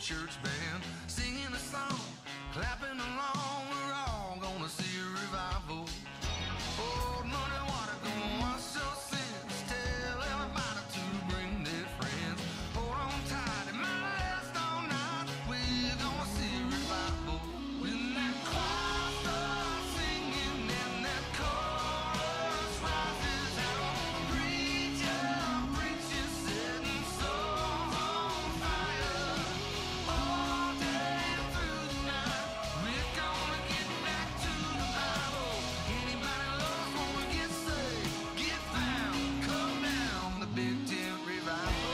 church band singing a song, clapping along. We're all gonna see a revival. Old muddy water gonna wash your sins. Tell everybody to bring their friends. Hold on tight, it might last all night. We're gonna see a revival. When that choir starts singing and that chorus rises out, preacher preaching, setting souls on fire. All day through the night, we're gonna get back to the Bible. Anybody lost wanna get saved, get found, come down the Big Tent Revival.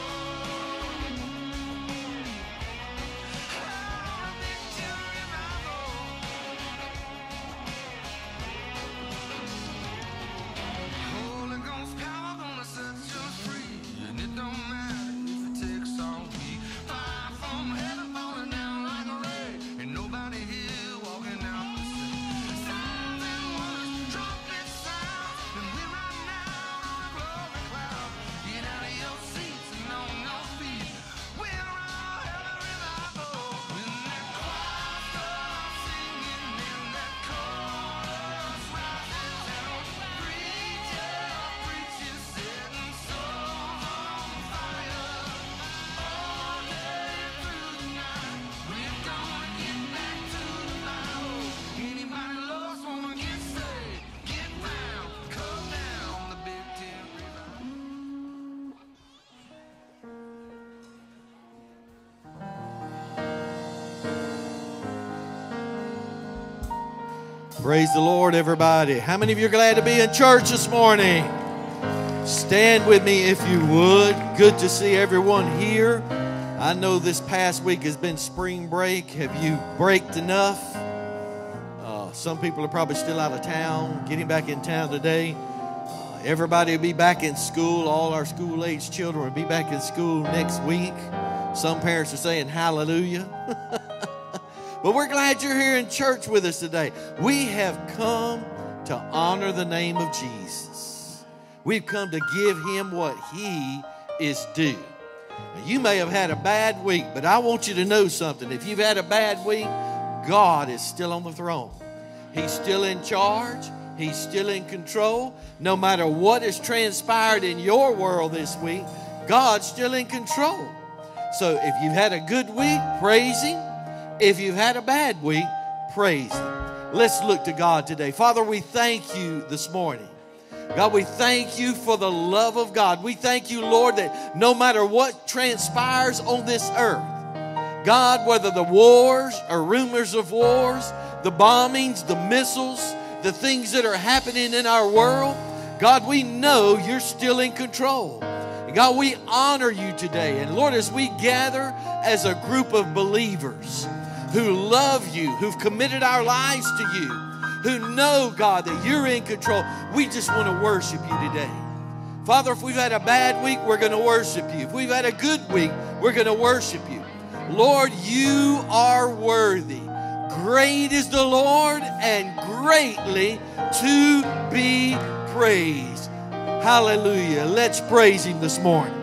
Holy Ghost power gonna set you free, and it don't matter if it takes all week. Fire from heaven falling down like a rain, ain't nobody here walking out the same. Signs and wonders, trumpet sounds, and we're riding out on a glory cloud. Get out of your seats and on your feet, we're all having revival. When that choir starts singing and that chorus rises out, preacher preaching, setting souls on fire. All day through the night, we're gonna get back to the Bible. Anybody lost wanna get saved, get found, come down the Big Tent Revival. Praise the Lord, everybody. How many of you are glad to be in church this morning? Stand with me if you would. Good to see everyone here. I know this past week has been spring break. Have you braked enough? Some people are probably still out of town, getting back in town today. Everybody will be back in school. All our school-age children will be back in school next week. Some parents are saying hallelujah. But we're glad you're here in church with us today. We have come to honor the name of Jesus. We've come to give him what he is due. Now, you may have had a bad week, but I want you to know something. If you've had a bad week, God is still on the throne. He's still in charge. He's still in control. No matter what has transpired in your world this week, God's still in control. So if you've had a good week, praise him. If you've had a bad week, praise him. Let's look to God today. Father, we thank you this morning. God, we thank you for the love of God. We thank you, Lord, that no matter what transpires on this earth, God, whether the wars or rumors of wars, the bombings, the missiles, the things that are happening in our world, God, we know you're still in control. And God, we honor you today. And Lord, as we gather as a group of believers who love you, who've committed our lives to you, who know, God, that you're in control, we just want to worship you today. Father, if we've had a bad week, we're going to worship you. If we've had a good week, we're going to worship you. Lord, you are worthy. Great is the Lord and greatly to be praised. Hallelujah. Let's praise him this morning.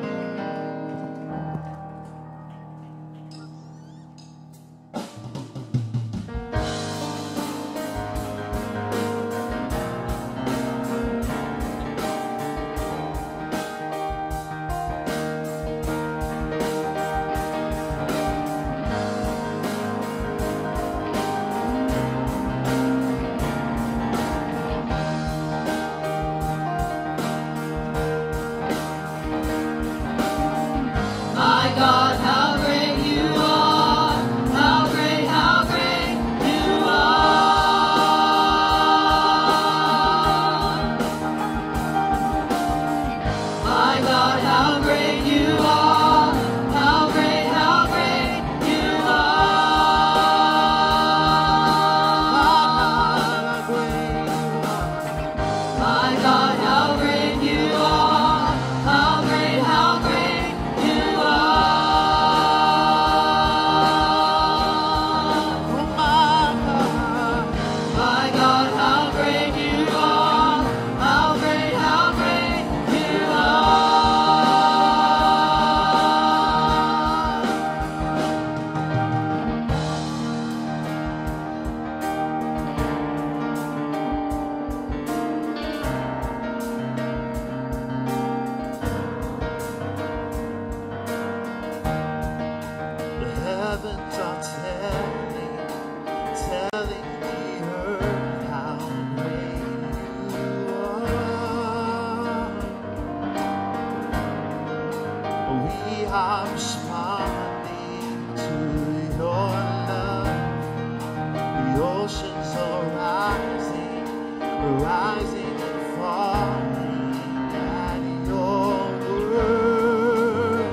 are responding to your love. The oceans are rising, rising and falling at your word.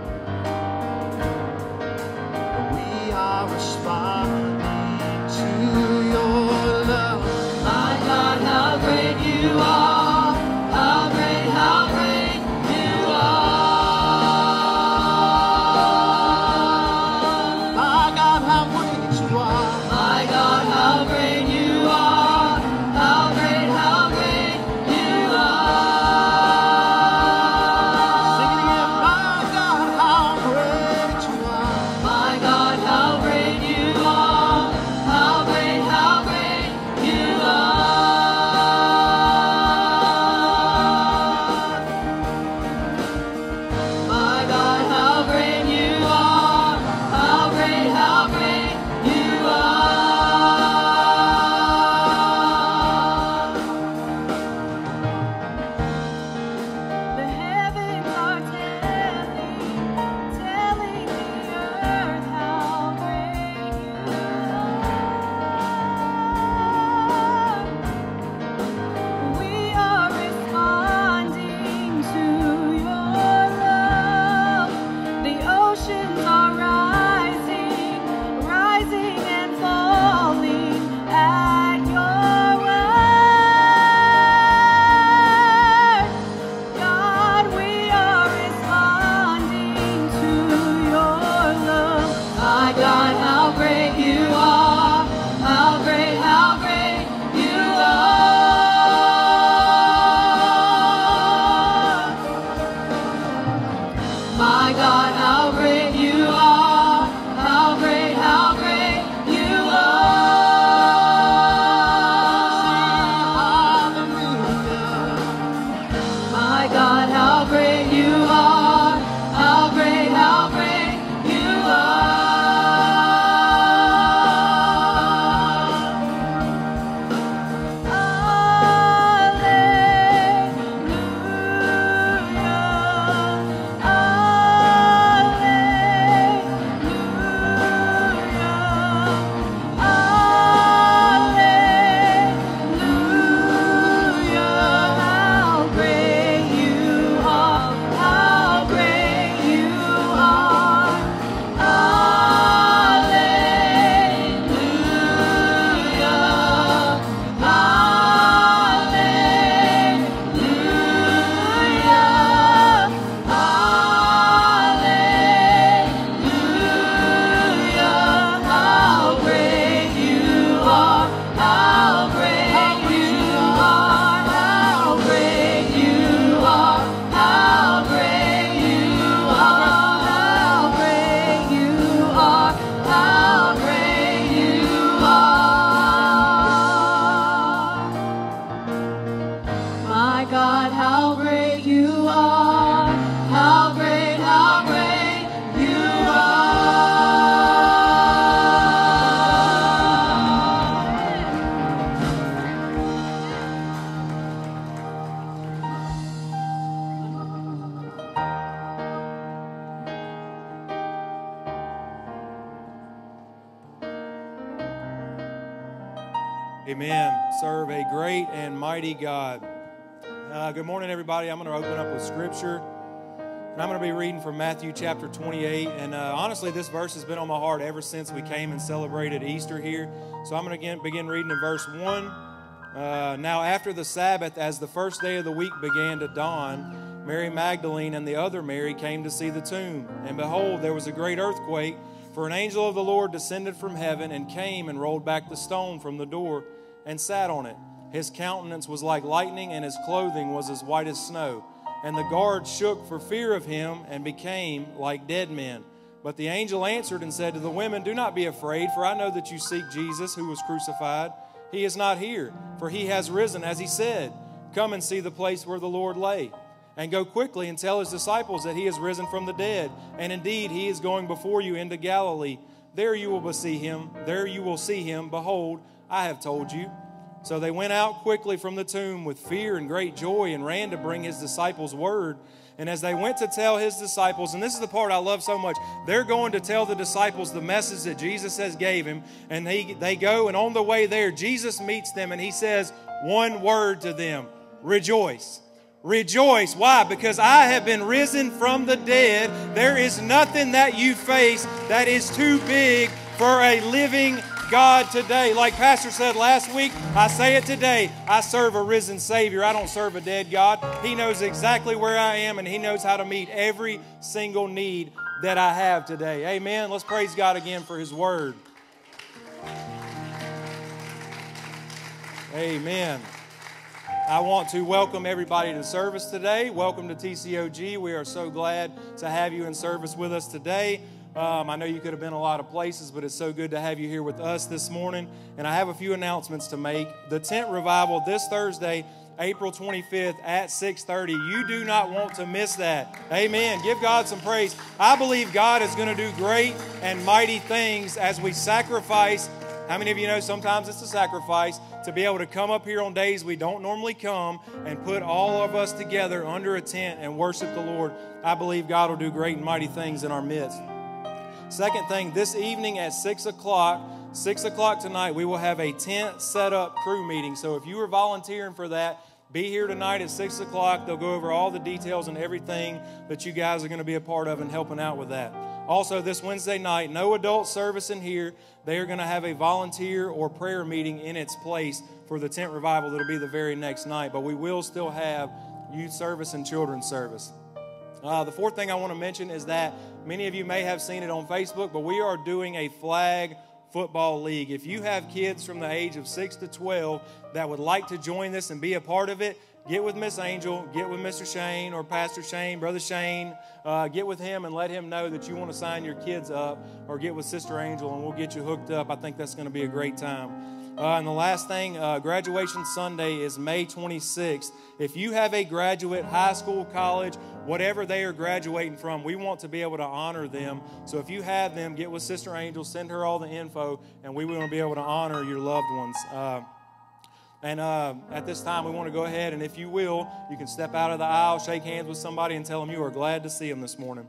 We are responding to your love. My God, how great you are! How great you are! My God, how great you are! My God, how great you are! How great you are! Sing it again. My God, how great you are! My God, how great you are! How great you are! My God, how great you are! How great you are! The heavens are telling the earth how great you are. We are responding to your love. The oceans are rising, rising and falling at your word. God, we are responding to your love. My God, how great you are! How great you are! My God, how great you are! How great you Hallelujah. My God, how great you are! How great you are! How great you are! How great you are! How great you are! How great you are! How great you are! How great you are! How great you are! How great you are! My God, how great you are! How great you are! Amen. Serve a great and mighty God. Good morning, everybody. I'm going to open up with Scripture. And I'm going to be reading from Matthew chapter 28. And honestly, this verse has been on my heart ever since we came and celebrated Easter here. So I'm going to begin reading in verse 1. Now after the Sabbath, as the first day of the week began to dawn, Mary Magdalene and the other Mary came to see the tomb. And behold, there was a great earthquake, for an angel of the Lord descended from heaven and came and rolled back the stone from the door and sat on it. His countenance was like lightning, and his clothing was as white as snow. And the guards shook for fear of him and became like dead men. But the angel answered and said to the women, "Do not be afraid, for I know that you seek Jesus who was crucified. He is not here, for he has risen, as he said. Come and see the place where the Lord lay. And go quickly and tell his disciples that he is risen from the dead. And indeed, he is going before you into Galilee. There you will see him. There you will see him. Behold, I have told you." So they went out quickly from the tomb with fear and great joy and ran to bring his disciples word. And as they went to tell his disciples, and this is the part I love so much, they're going to tell the disciples the message that Jesus has gave him. And they go, and on the way there, Jesus meets them, and he says one word to them: rejoice. Rejoice. Why? Because I have been risen from the dead. There is nothing that you face that is too big for a living God today. Like Pastor said last week, I say it today, I serve a risen Savior. I don't serve a dead God. He knows exactly where I am, and He knows how to meet every single need that I have today. Amen. Let's praise God again for His Word. Amen. I want to welcome everybody to service today. Welcome to TCOG. We are so glad to have you in service with us today. I know you could have been a lot of places, but it's so good to have you here with us this morning. And I have a few announcements to make. The tent revival this Thursday, April 25th at 6:30. You do not want to miss that. Amen. Give God some praise. I believe God is going to do great and mighty things as we sacrifice. How many of you know sometimes it's a sacrifice to be able to come up here on days we don't normally come and put all of us together under a tent and worship the Lord? I believe God will do great and mighty things in our midst. Second thing, this evening at 6 o'clock tonight, we will have a tent setup crew meeting. So if you are volunteering for that, be here tonight at 6 o'clock. They'll go over all the details and everything that you guys are going to be a part of and helping out with that. Also, this Wednesday night, no adult service in here. They are going to have a volunteer or prayer meeting in its place for the tent revival. That'll be the very next night. But we will still have youth service and children's service. The fourth thing I want to mention is that many of you may have seen it on Facebook, but we are doing a flag football league. If you have kids from the age of 6 to 12 that would like to join this and be a part of it, get with Miss Angel, get with Mr. Shane or Pastor Shane, Brother Shane. Get with him and let him know that you want to sign your kids up, or get with Sister Angel and we'll get you hooked up. I think that's going to be a great time. And the last thing, graduation Sunday is May 26th. If you have a graduate, high school, college, whatever they are graduating from, we want to be able to honor them. So if you have them, get with Sister Angel, send her all the info, and we want to be able to honor your loved ones. At this time, we want to go ahead, and if you will, you can step out of the aisle, shake hands with somebody, and tell them you are glad to see them this morning.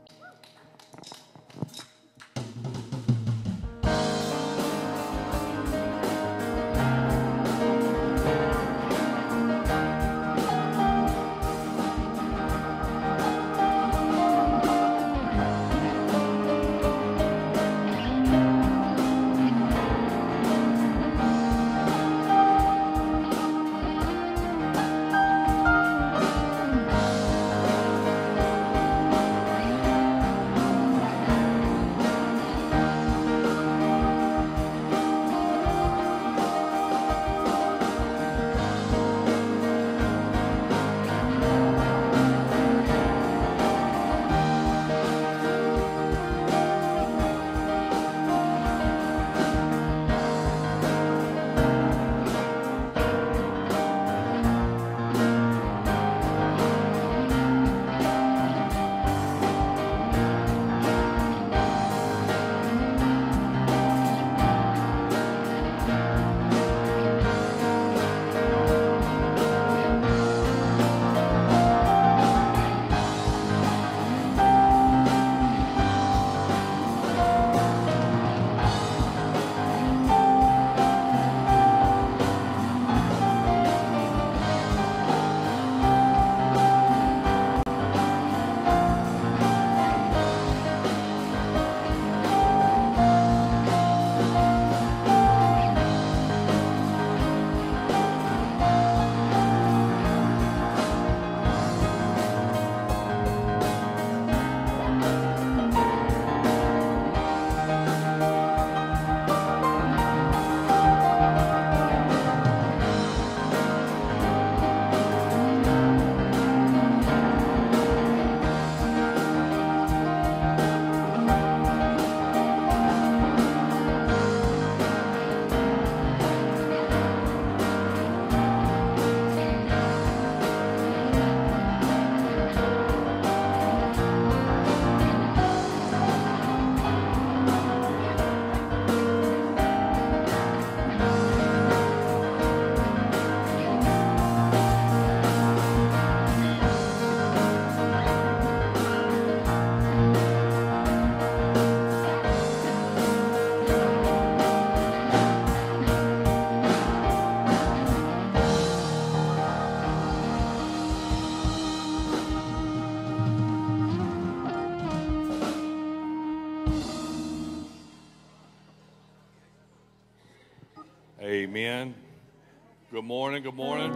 Amen. Good morning. Good morning.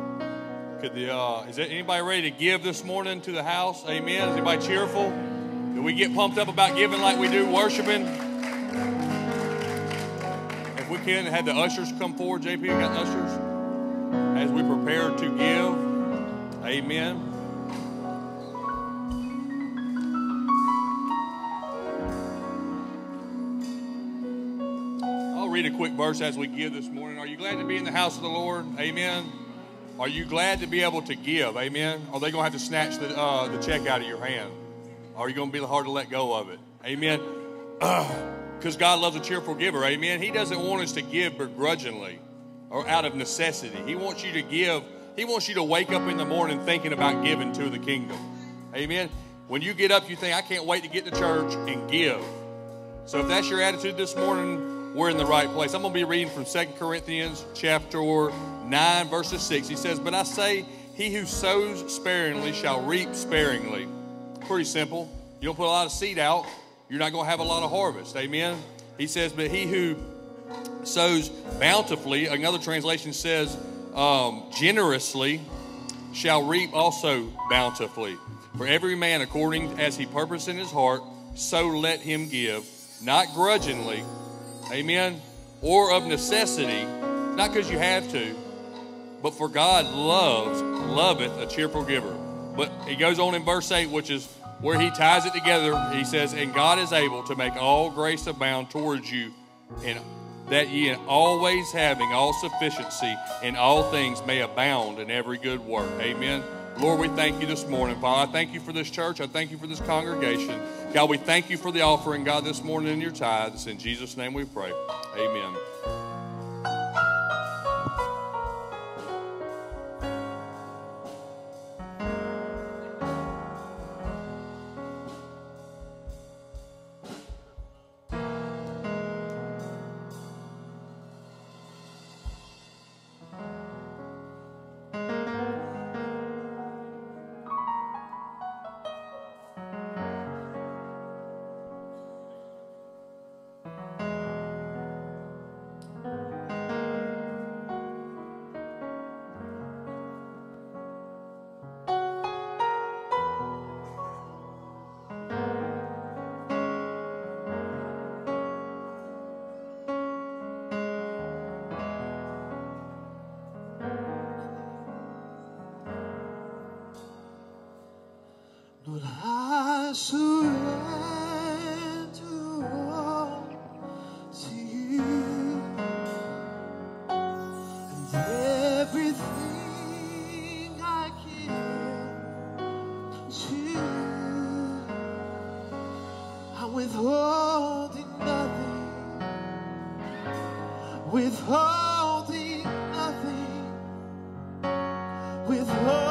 Is there anybody ready to give this morning to the house? Amen. Is anybody cheerful? Do we get pumped up about giving like we do worshiping? If we can, have the ushers come forward. JP, you got ushers? As we prepare to give. Amen. Read a quick verse as we give this morning. Are you glad to be in the house of the Lord? Amen. Are you glad to be able to give? Amen. Are they going to have to snatch the check out of your hand? Or are you going to be hard to let go of it? Amen. Because God loves a cheerful giver. Amen. He doesn't want us to give begrudgingly or out of necessity. He wants you to give. He wants you to wake up in the morning thinking about giving to the kingdom. Amen. When you get up, you think, I can't wait to get to church and give. So if that's your attitude this morning, we're in the right place. I'm going to be reading from 2 Corinthians chapter 9, verses 6. He says, but I say, he who sows sparingly shall reap sparingly. Pretty simple. You don't put a lot of seed out, you're not going to have a lot of harvest. Amen. He says, but he who sows bountifully, another translation says, generously, shall reap also bountifully. For every man according as he purposed in his heart, so let him give, not grudgingly, amen, or of necessity, not because you have to, but for God loveth a cheerful giver. But he goes on in verse 8, which is where he ties it together. He says, and God is able to make all grace abound towards you, and that ye always having all sufficiency in all things may abound in every good work. Amen. Lord, we thank you this morning. Father, I thank you for this church. I thank you for this congregation. God, we thank you for the offering, God, this morning in your tithes. In Jesus' name we pray. Amen. Lord, I surrender all to you, and everything I give to you. I'm withholding nothing, withholding nothing, withholding.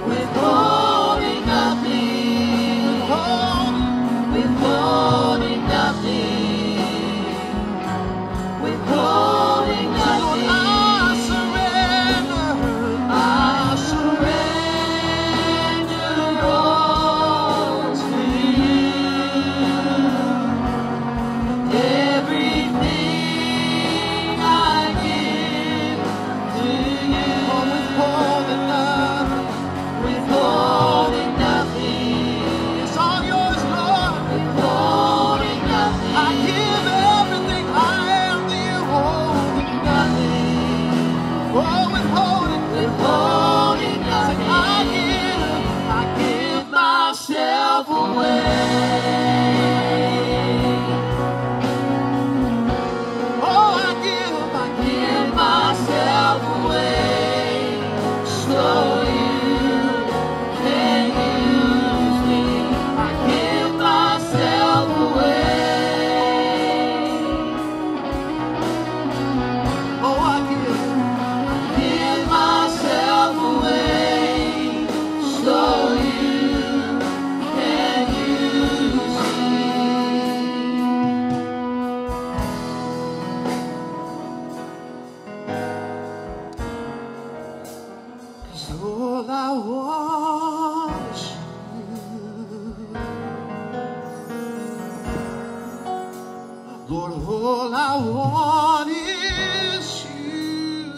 withholding nothing, withholding nothing, withholding nothing. I surrender all to you. Everything I give to you. Withholding nothing. It's all yours, Lord. Withholding nothing. I give everything I am to you. Holding nothing. Oh, withholding nothing. I give myself away. Oh, I give myself away, so you can use me. I give myself away. Oh, I give myself away, so you can use me. 'Cause all I want is you. Lord, all I want is you.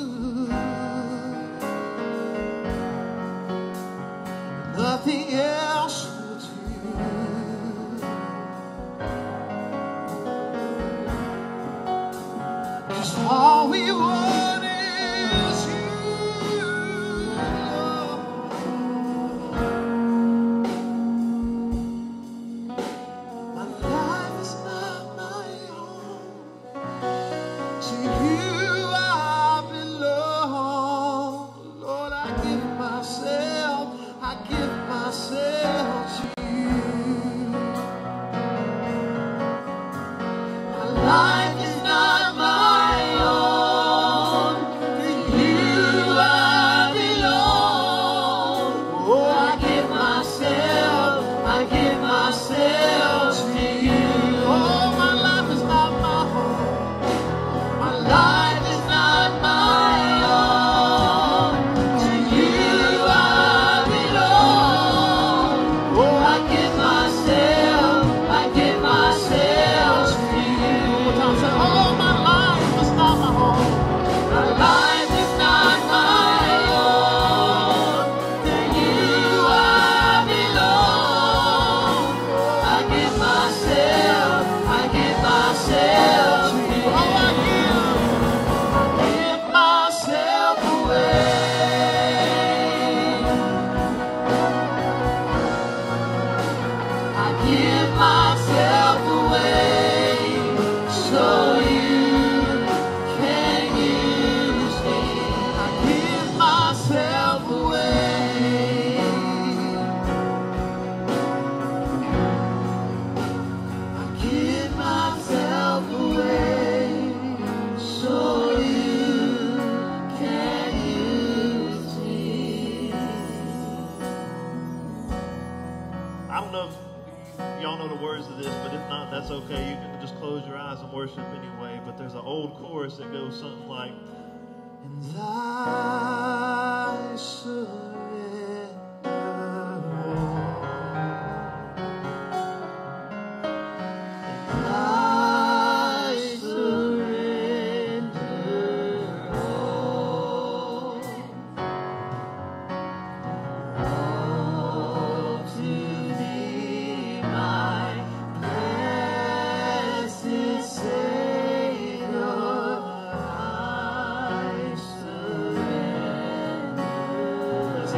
Nothing else will do. 'Cause all we want is you, Lord. My life is not my own. To you I belong. Lord, I give myself to you. My life is not my own. To you I belong. Oh, I give myself to you. Oh, my life is not my own. My life is not my own. To you I belong. Oh, I give myself to you. One time, say, oh, my life is not my own. My life is not my own. To you I belong. I give myself to you. Oh, I give myself away. I give myself away, so you can use me. I give myself away. I give myself away, so you can use me. I don't know if y'all know the words of this, but if not, that's okay. You can just close your eyes and worship anyway. But there's an old chorus that goes something like, and I surrender all. And I surrender all. All to thee, my blessed Savior, I surrender.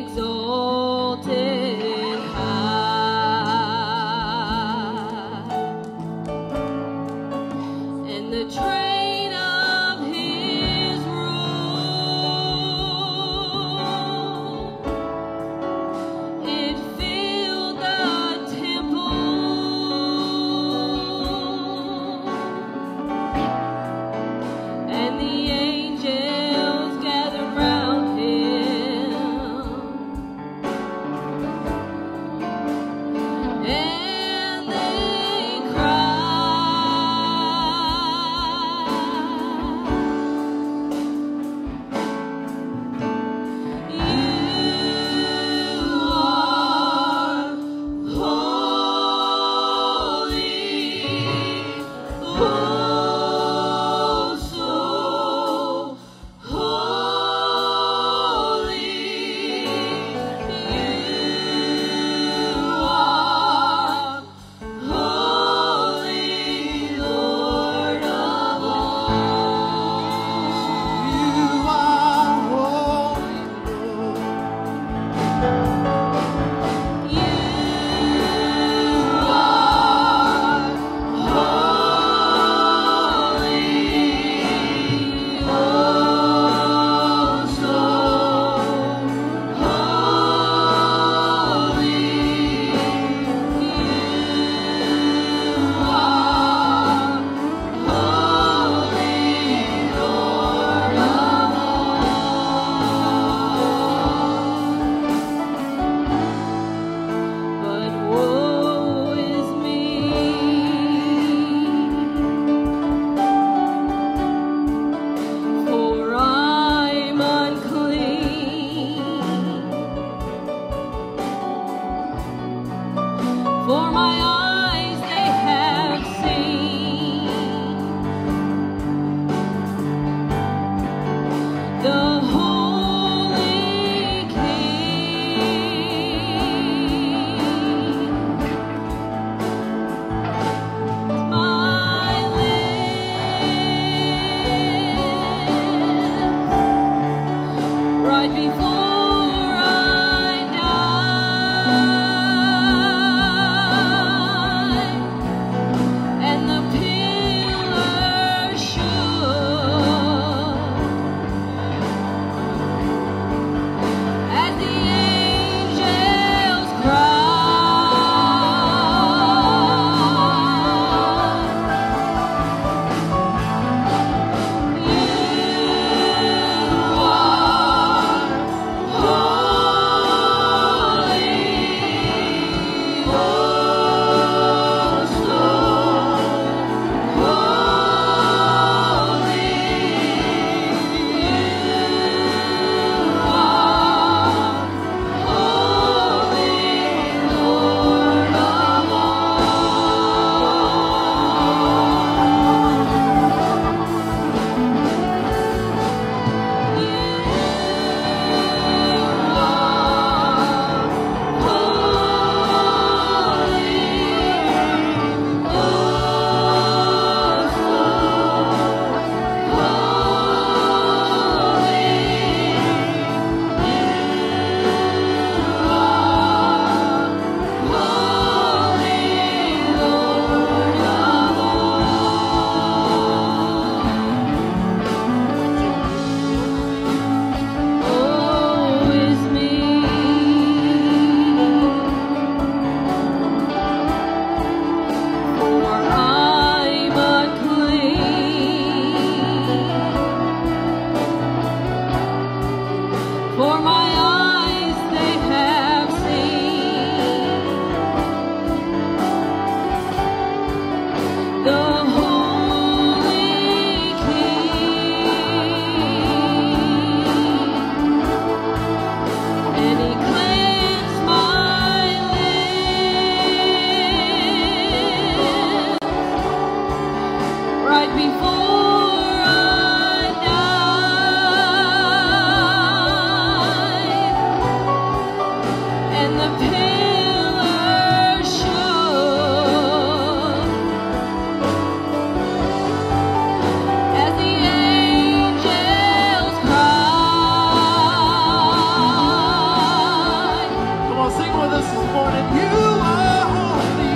exalted high, and the train of his robe, it filled the temple, and the angels gathered round him, and they cried, "You are holy, oh so holy. You are holy, Lord of all. You are holy, Lord. You are holy, oh so holy. You are holy, Lord of all. But woe is me, for I'm unclean. For my eyes they have seen the Holy King. My lips, right before I die, and the pillar shook as the angels cried, "You are holy, oh so holy. You are holy, Lord of Woe is me, for I'm unclean. For my eyes they have seen the Holy King, and he cleansed my lips right before I died, and the pillar shook as the angels cried, sing with us this morning. You are holy.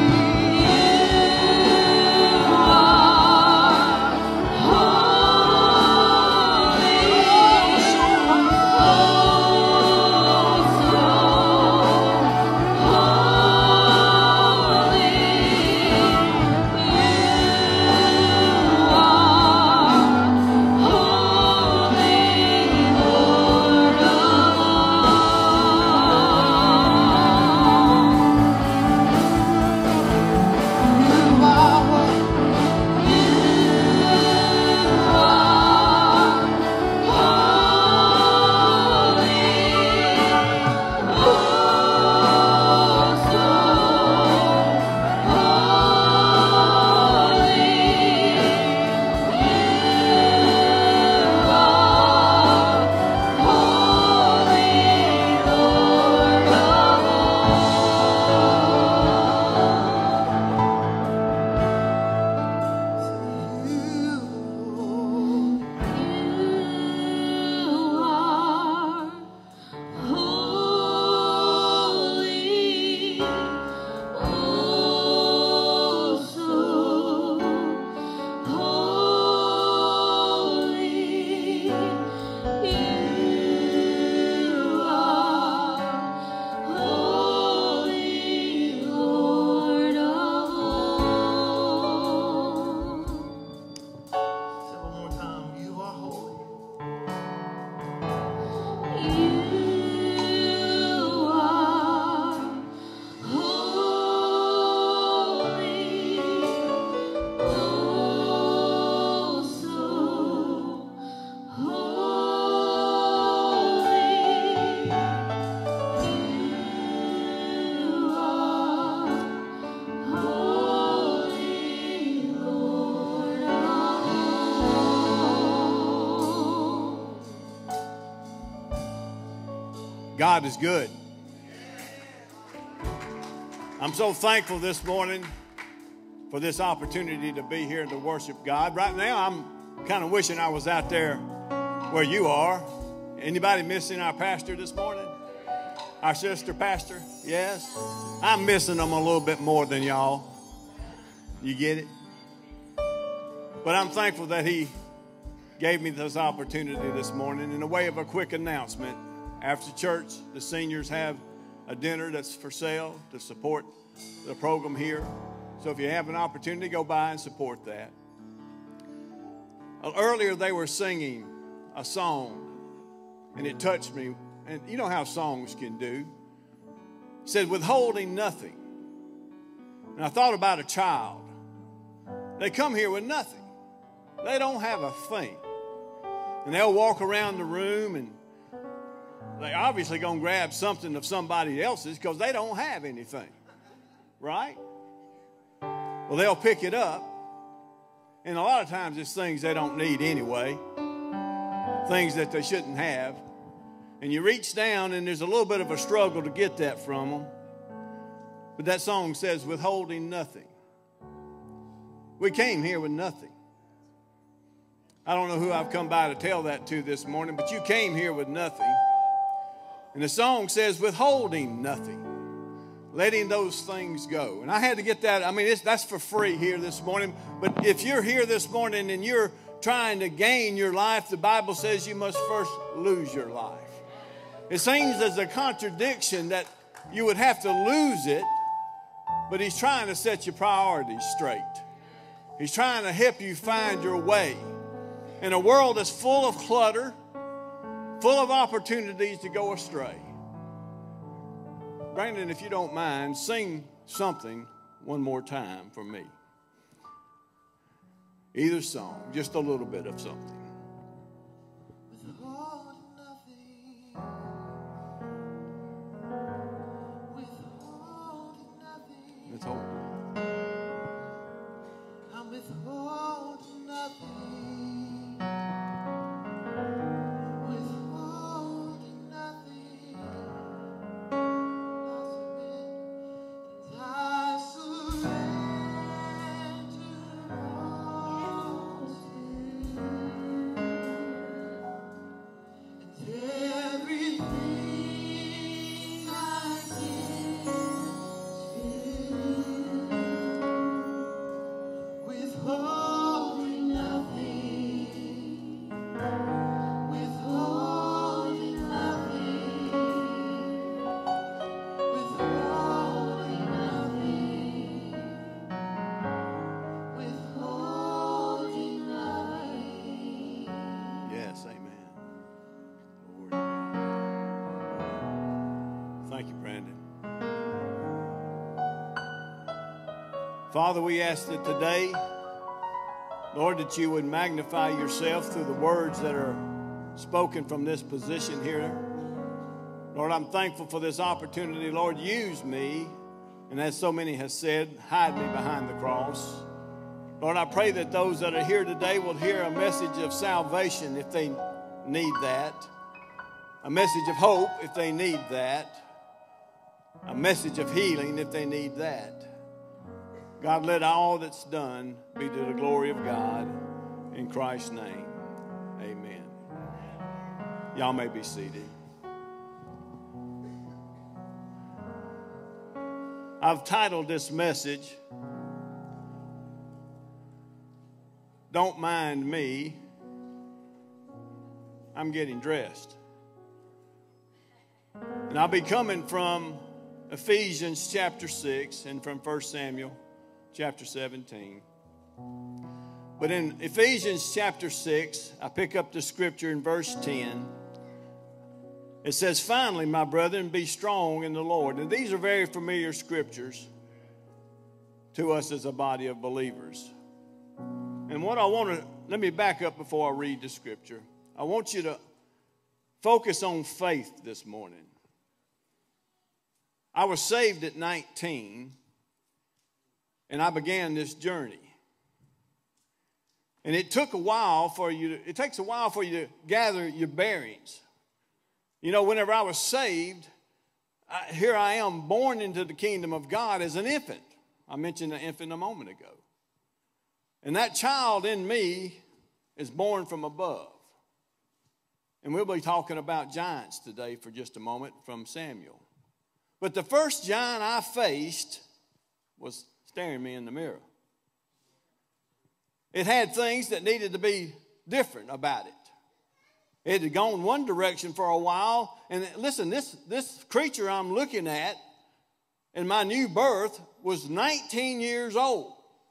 God is good. I'm so thankful this morning for this opportunity to be here and to worship God. Right now, I'm kind of wishing I was out there where you are. Anybody missing our pastor this morning? Our sister pastor? Yes? I'm missing them a little bit more than y'all. You get it? But I'm thankful that he gave me this opportunity this morning. In the way of a quick announcement, after church, the seniors have a dinner that's for sale to support the program here. So if you have an opportunity, go by and support that. Earlier, they were singing a song, and it touched me. And you know how songs can do. It said, withholding nothing. And I thought about a child. They come here with nothing. They don't have a thing. And they'll walk around the room, and they obviously going to grab something of somebody else's because they don't have anything, right? Well, they'll pick it up, and a lot of times it's things they don't need anyway, things that they shouldn't have, and you reach down, and there's a little bit of a struggle to get that from them, but that song says, withholding nothing. We came here with nothing. I don't know who I've come by to tell that to this morning, but you came here with nothing. And the song says, withholding nothing, letting those things go. And I had to get that. I mean, that's for free here this morning. But if you're here this morning and you're trying to gain your life, the Bible says you must first lose your life. It seems as a contradiction that you would have to lose it, but he's trying to set your priorities straight. He's trying to help you find your way. In a world that's full of clutter, full of opportunities to go astray. Brandon, if you don't mind, sing something one more time for me. Either song, just a little bit of something. Withholding nothing. Withholding nothing. Let's hold. I'm withholding nothing. Withholding nothing. I surrender all to you. And everything I give. Brandon. Father, we ask that today, Lord, that you would magnify yourself through the words that are spoken from this position here. Lord, I'm thankful for this opportunity. Lord, use me. And as so many have said, hide me behind the cross. Lord, I pray that those that are here today will hear a message of salvation if they need that. A message of hope if they need that. A message of healing if they need that. God, let all that's done be to the glory of God. In Christ's name, amen. Y'all may be seated. I've titled this message, Don't Mind Me, I'm Getting Dressed. And I'll be coming from Ephesians chapter 6 and from 1 Samuel chapter 17. But in Ephesians chapter 6, I pick up the scripture in verse 10. It says, finally, my brethren, be strong in the Lord. And these are very familiar scriptures to us as a body of believers. And what I want to, let me back up before I read the scripture. I want you to focus on faith this morning. I was saved at 19, and I began this journey. And it takes a while for you to gather your bearings. You know, whenever I was saved, here I am born into the kingdom of God as an infant. I mentioned an infant a moment ago. And that child in me is born from above. And we'll be talking about giants today for just a moment from Samuel. But the first giant I faced was staring me in the mirror. It had things that needed to be different about it. It had gone one direction for a while. And listen, this creature I'm looking at in my new birth was 19 years old.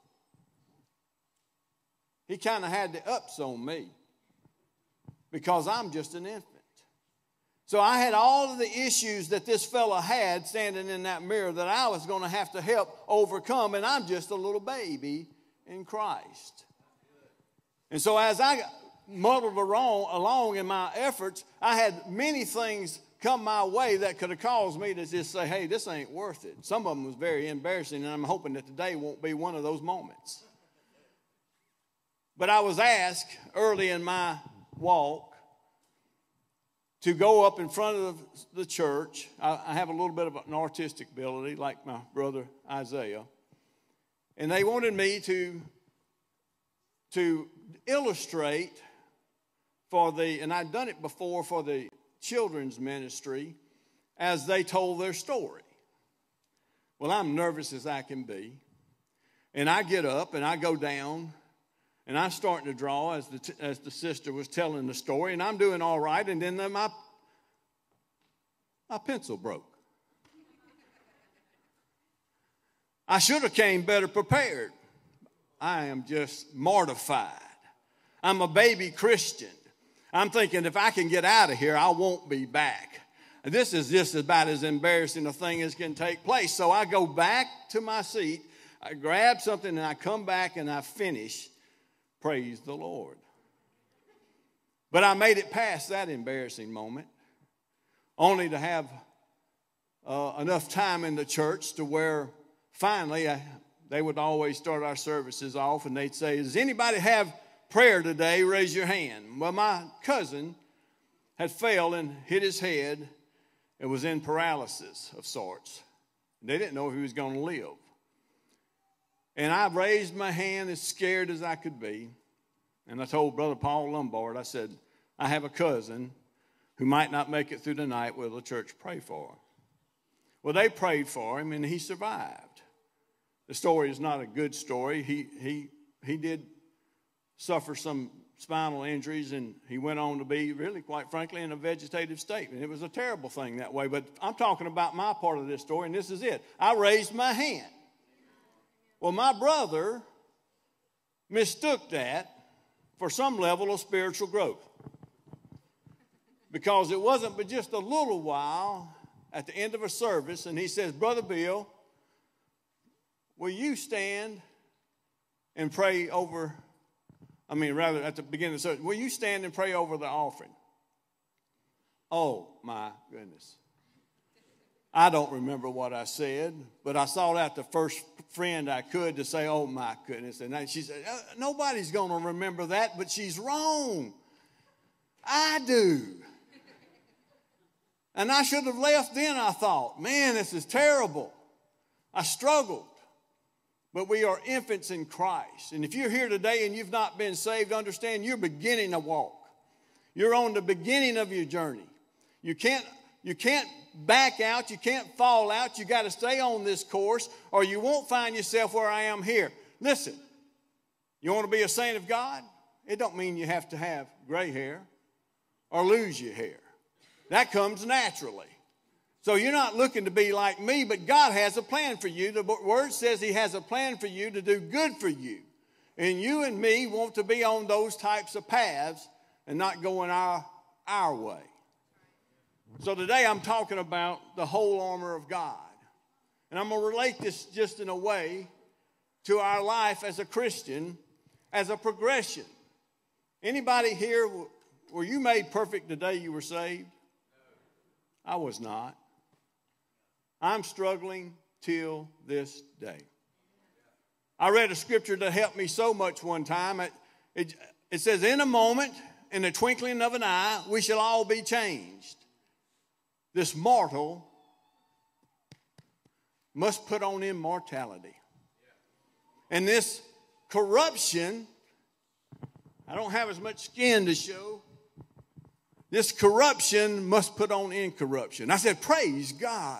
He kind of had the ups on me because I'm just an infant. So I had all of the issues that this fella had standing in that mirror that I was going to have to help overcome. And I'm just a little baby in Christ. And so as I muddled along in my efforts, I had many things come my way that could have caused me to just say, hey, this ain't worth it. Some of them was very embarrassing, and I'm hoping that today won't be one of those moments. But I was asked early in my walk to go up in front of the church. I have a little bit of an artistic ability, like my brother Isaiah. And they wanted me to illustrate and I'd done it before for the children's ministry as they told their story. Well, I'm nervous as I can be. And I get up and I go down and I'm starting to draw as the sister was telling the story, and I'm doing all right, and then my pencil broke. I should have came better prepared. I am just mortified. I'm a baby Christian. I'm thinking if I can get out of here, I won't be back. This is just about as embarrassing a thing as can take place. So I go back to my seat, I grab something, and I come back and I finish. Praise the Lord. But I made it past that embarrassing moment, only to have enough time in the church to where finally they would always start our services off and they'd say, does anybody have prayer today? Raise your hand. Well, my cousin had fell and hit his head and was in paralysis of sorts. They didn't know if he was going to live. And I raised my hand as scared as I could be. And I told Brother Paul Lombard, I said, I have a cousin who might not make it through the night. Will the church pray for him? Well, they prayed for him, and he survived. The story is not a good story. He did suffer some spinal injuries, and he went on to be, really, quite frankly, in a vegetative state. And it was a terrible thing that way. But I'm talking about my part of this story, and this is it. I raised my hand. Well, my brother mistook that for some level of spiritual growth. Because it wasn't but just a little while at the end of a service, and he says, Brother Bill, will you stand and pray over, rather at the beginning of the service, will you stand and pray over the offering? Oh, my goodness. I don't remember what I said, but I sought out the first friend I could to say, oh, my goodness. And she said, nobody's going to remember that, but she's wrong. I do. And I should have left then, I thought. Man, this is terrible. I struggled. But we are infants in Christ. And if you're here today and you've not been saved, understand you're beginning a walk. You're on the beginning of your journey. You can't back out. You can't fall out. You got to stay on this course or you won't find yourself where I am here. Listen, you want to be a saint of God? It don't mean you have to have gray hair or lose your hair. That comes naturally. So you're not looking to be like me, but God has a plan for you. The Word says He has a plan for you to do good for you. And you and me want to be on those types of paths and not going our way. So today I'm talking about the whole armor of God. And I'm going to relate this just in a way to our life as a Christian, as a progression. Anybody here, were you made perfect the day you were saved? I was not. I'm struggling till this day. I read a scripture that helped me so much one time. It says, in a moment, in the twinkling of an eye, we shall all be changed. This mortal must put on immortality. And this corruption, I don't have as much skin to show. This corruption must put on incorruption. I said, praise God.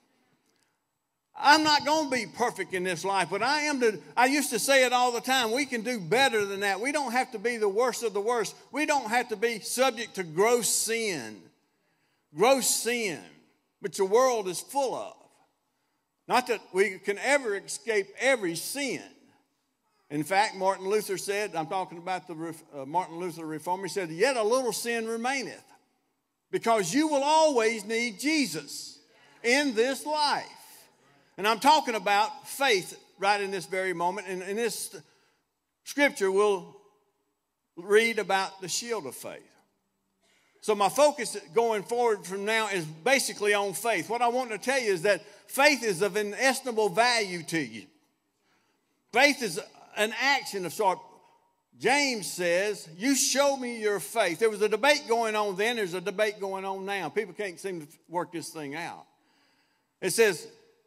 I'm not going to be perfect in this life, but I used to say it all the time. We can do better than that. We don't have to be the worst of the worst. We don't have to be subject to gross sin. Gross sin, which the world is full of. Not that we can ever escape every sin. In fact, Martin Luther said, I'm talking about the Martin Luther Reformer, he said, yet a little sin remaineth, because you will always need Jesus in this life. And I'm talking about faith right in this very moment. And in this scripture, we'll read about the shield of faith. So my focus going forward from now is basically on faith. What I want to tell you is that faith is of inestimable value to you. Faith is an action of sort. James says, you show me your faith. There was a debate going on then. There's a debate going on now. People can't seem to work this thing out. It says,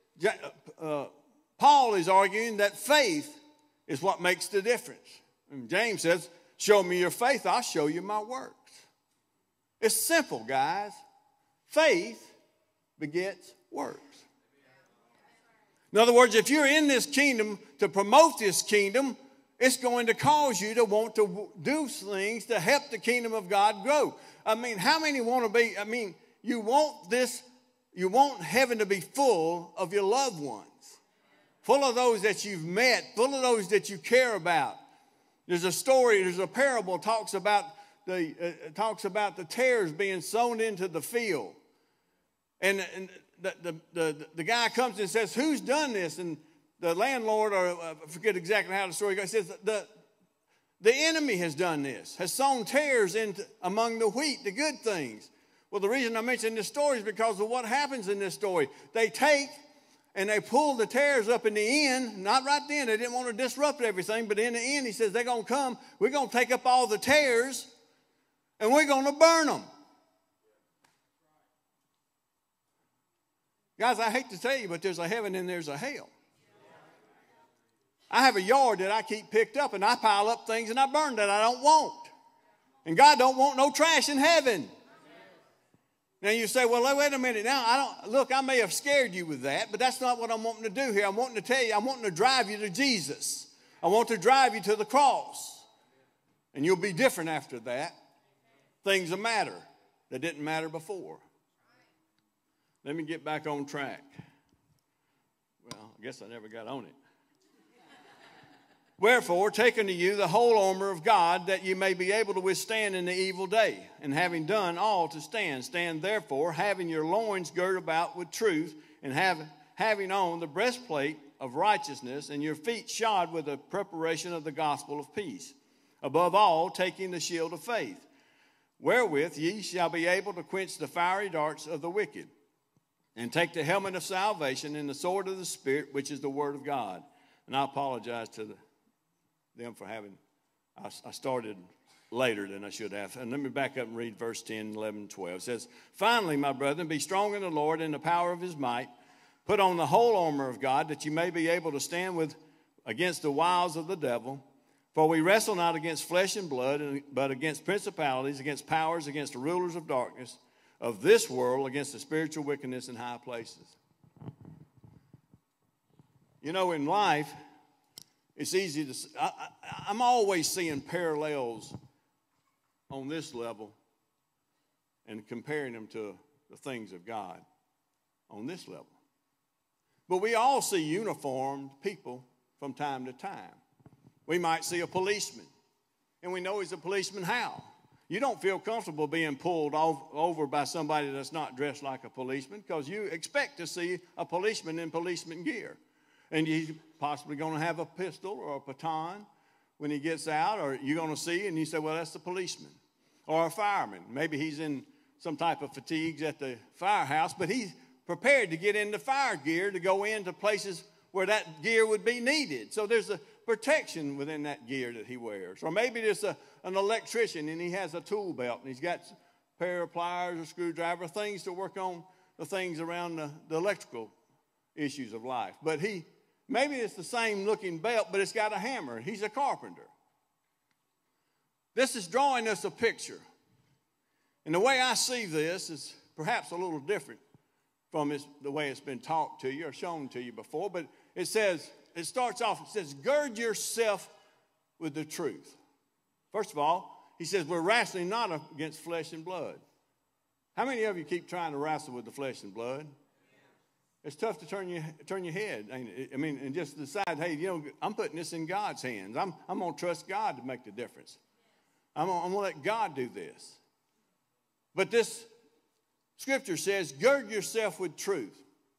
Paul is arguing that faith is what makes the difference. And James says, show me your faith, I'll show you my works. It's simple, guys. Faith begets works. In other words, if you're in this kingdom to promote this kingdom, it's going to cause you to want to do things to help the kingdom of God grow. How many want to be, you want heaven to be full of your loved ones, full of those that you've met, full of those that you care about. There's a parable talks about the tares being sown into the field. And the guy comes and says, who's done this? And the landlord, or I forget exactly how the story goes, says, the enemy has done this, has sown tares among the wheat, the good things. Well, the reason I mention this story is because of what happens in this story. They take and they pull the tares up in the end, not right then, they didn't want to disrupt everything, but in the end, he says, they're going to come, we're going to take up all the tares, and we're going to burn them. Guys, I hate to tell you, but there's a heaven and there's a hell. I have a yard that I keep picked up, and I pile up things and I burn that I don't want. And God don't want no trash in heaven. Now you say, well, wait a minute. Now, I may have scared you with that, but that's not what I'm wanting to do here. I'm wanting to tell you, I'm wanting to drive you to Jesus. I want to drive you to the cross. And you'll be different after that. Things will matter that didn't matter before. Let me get back on track. Well, I guess I never got on it. Wherefore, take unto you the whole armor of God, that ye may be able to withstand in the evil day. And having done all to stand, stand therefore, having your loins girt about with truth, and having on the breastplate of righteousness, and your feet shod with the preparation of the gospel of peace. Above all, taking the shield of faith, wherewith ye shall be able to quench the fiery darts of the wicked. And take the helmet of salvation and the sword of the Spirit, which is the word of God. And I apologize to them for having, I started later than I should have. And let me back up and read verse 10, 11, 12. It says, finally, my brethren, be strong in the Lord and the power of his might. Put on the whole armor of God, that you may be able to stand against the wiles of the devil. For we wrestle not against flesh and blood, but against principalities, against powers, against the rulers of darkness of this world, against the spiritual wickedness in high places. You know, in life, it's easy to, I'm always seeing parallels on this level and comparing them to the things of God on this level. But we all see uniformed people from time to time. We might see a policeman, and we know he's a policeman how? You don't feel comfortable being pulled over by somebody that's not dressed like a policeman, because you expect to see a policeman in policeman gear. And he's possibly going to have a pistol or a baton when he gets out, or you're going to see, and you say, well, that's the policeman. Or a fireman. Maybe he's in some type of fatigues at the firehouse, but he's prepared to get into fire gear to go into places where that gear would be needed. So there's a protection within that gear that he wears. Or maybe there's an electrician, and he has a tool belt, and he's got a pair of pliers or screwdriver, things to work on the things around the electrical issues of life. But maybe it's the same looking belt, but it's got a hammer. He's a carpenter. This is drawing us a picture. And the way I see this is perhaps a little different from the way it's been taught to you or shown to you before. But it starts off, it says, gird yourself with the truth. First of all, he says, we're wrestling not against flesh and blood. How many of you keep trying to wrestle with the flesh and blood? It's tough to turn your head. I mean, and just decide, hey, I'm putting this in God's hands. I'm going to trust God to make the difference. I'm going to let God do this. But this scripture says, gird yourself with truth.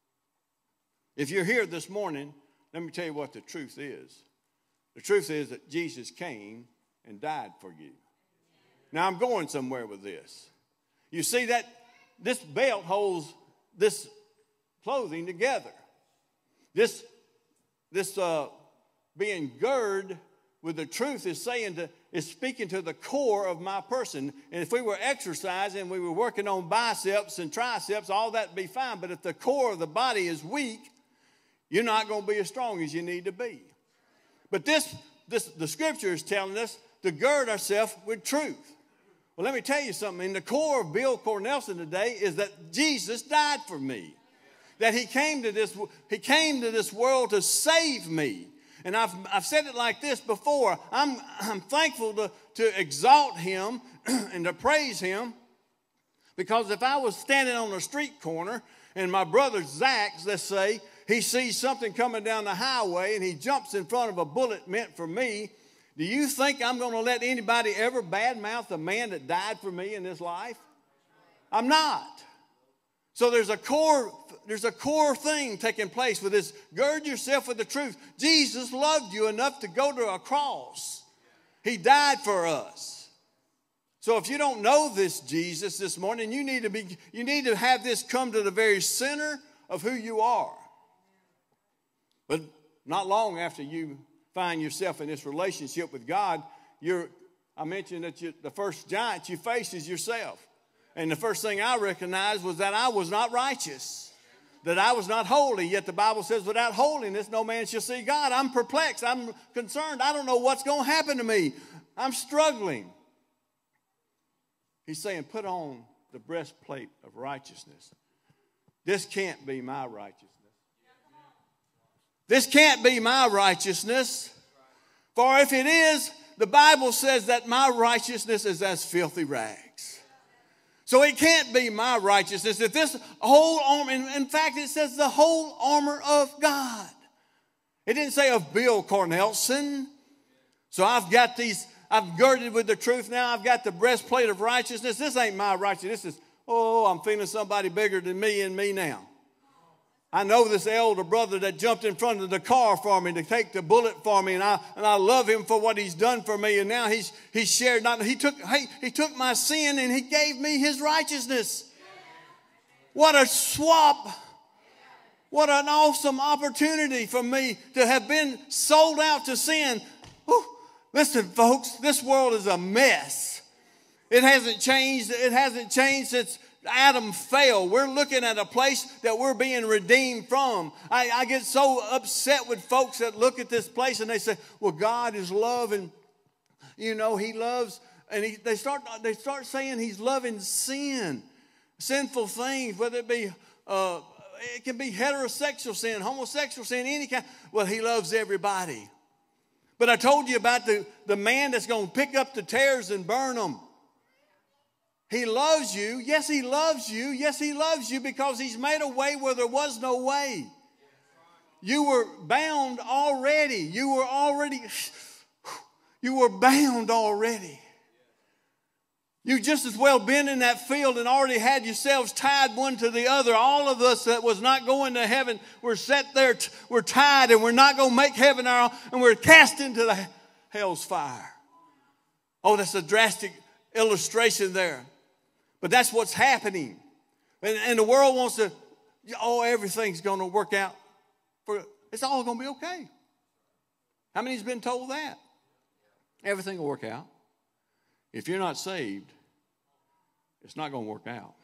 If you're here this morning, let me tell you what the truth is. The truth is that Jesus came and died for you. Now, I'm going somewhere with this. You see that this belt holds this clothing together. This being girded with the truth is speaking to the core of my person. And if we were exercising, we were working on biceps and triceps, all that would be fine. But if the core of the body is weak, you're not going to be as strong as you need to be. But the scripture is telling us to gird ourselves with truth. Well, let me tell you something. In the core of Bill Cornelson today is that Jesus died for me. That he came to this world to save me. And I've said it like this before. I'm thankful to exalt him and to praise him, because if I was standing on a street corner and my brother Zach, let's say, he sees something coming down the highway and he jumps in front of a bullet meant for me, do you think I'm going to let anybody ever badmouth the man that died for me in this life? I'm not. So there's a core thing taking place with this. Gird yourself with the truth. Jesus loved you enough to go to a cross. He died for us. So if you don't know this Jesus this morning, you need to have this come to the very center of who you are. But not long after you find yourself in this relationship with God, I mentioned that the first giant you face is yourself. And the first thing I recognized was that I was not righteous, that I was not holy. Yet the Bible says, without holiness, no man shall see God. I'm perplexed. I'm concerned. I don't know what's going to happen to me. I'm struggling. He's saying, put on the breastplate of righteousness. This can't be my righteousness. This can't be my righteousness. For if it is, the Bible says that my righteousness is as filthy rags. So it can't be my righteousness. If this whole armor, in fact, it says the whole armor of God. It didn't say of Bill Cornelson. So I've girded with the truth now. I've got the breastplate of righteousness. This ain't my righteousness. This is, I'm feeling somebody bigger than me and me now. I know this elder brother that jumped in front of the car for me to take the bullet for me, and I love him for what he's done for me. And now he's shared. He took my sin and he gave me his righteousness. What a swap! What an awesome opportunity for me to have been sold out to sin. Whew. Listen, folks, this world is a mess. It hasn't changed. It hasn't changed since Adam fell. We're looking at a place that we're being redeemed from. I get so upset with folks that look at this place and they say, well, God is love, and he loves, and they start saying he's loving sin, sinful things, whether it be it can be heterosexual sin, homosexual sin, any kind. Well, he loves everybody. But I told you about the man that's going to pick up the tares and burn them. He loves you. Yes, he loves you. Yes, he loves you because he's made a way where there was no way. You were bound already. You were bound already. You just as well been in that field and already had yourselves tied one to the other. All of us that was not going to heaven were set there. We're tied, and we're not going to make heaven our own, and we're cast into the hell's fire. Oh, that's a drastic illustration there. But that's what's happening. And the world wants to, everything's going to work out. It's all going to be okay. How many's been told that? Everything will work out. If you're not saved, it's not going to work out.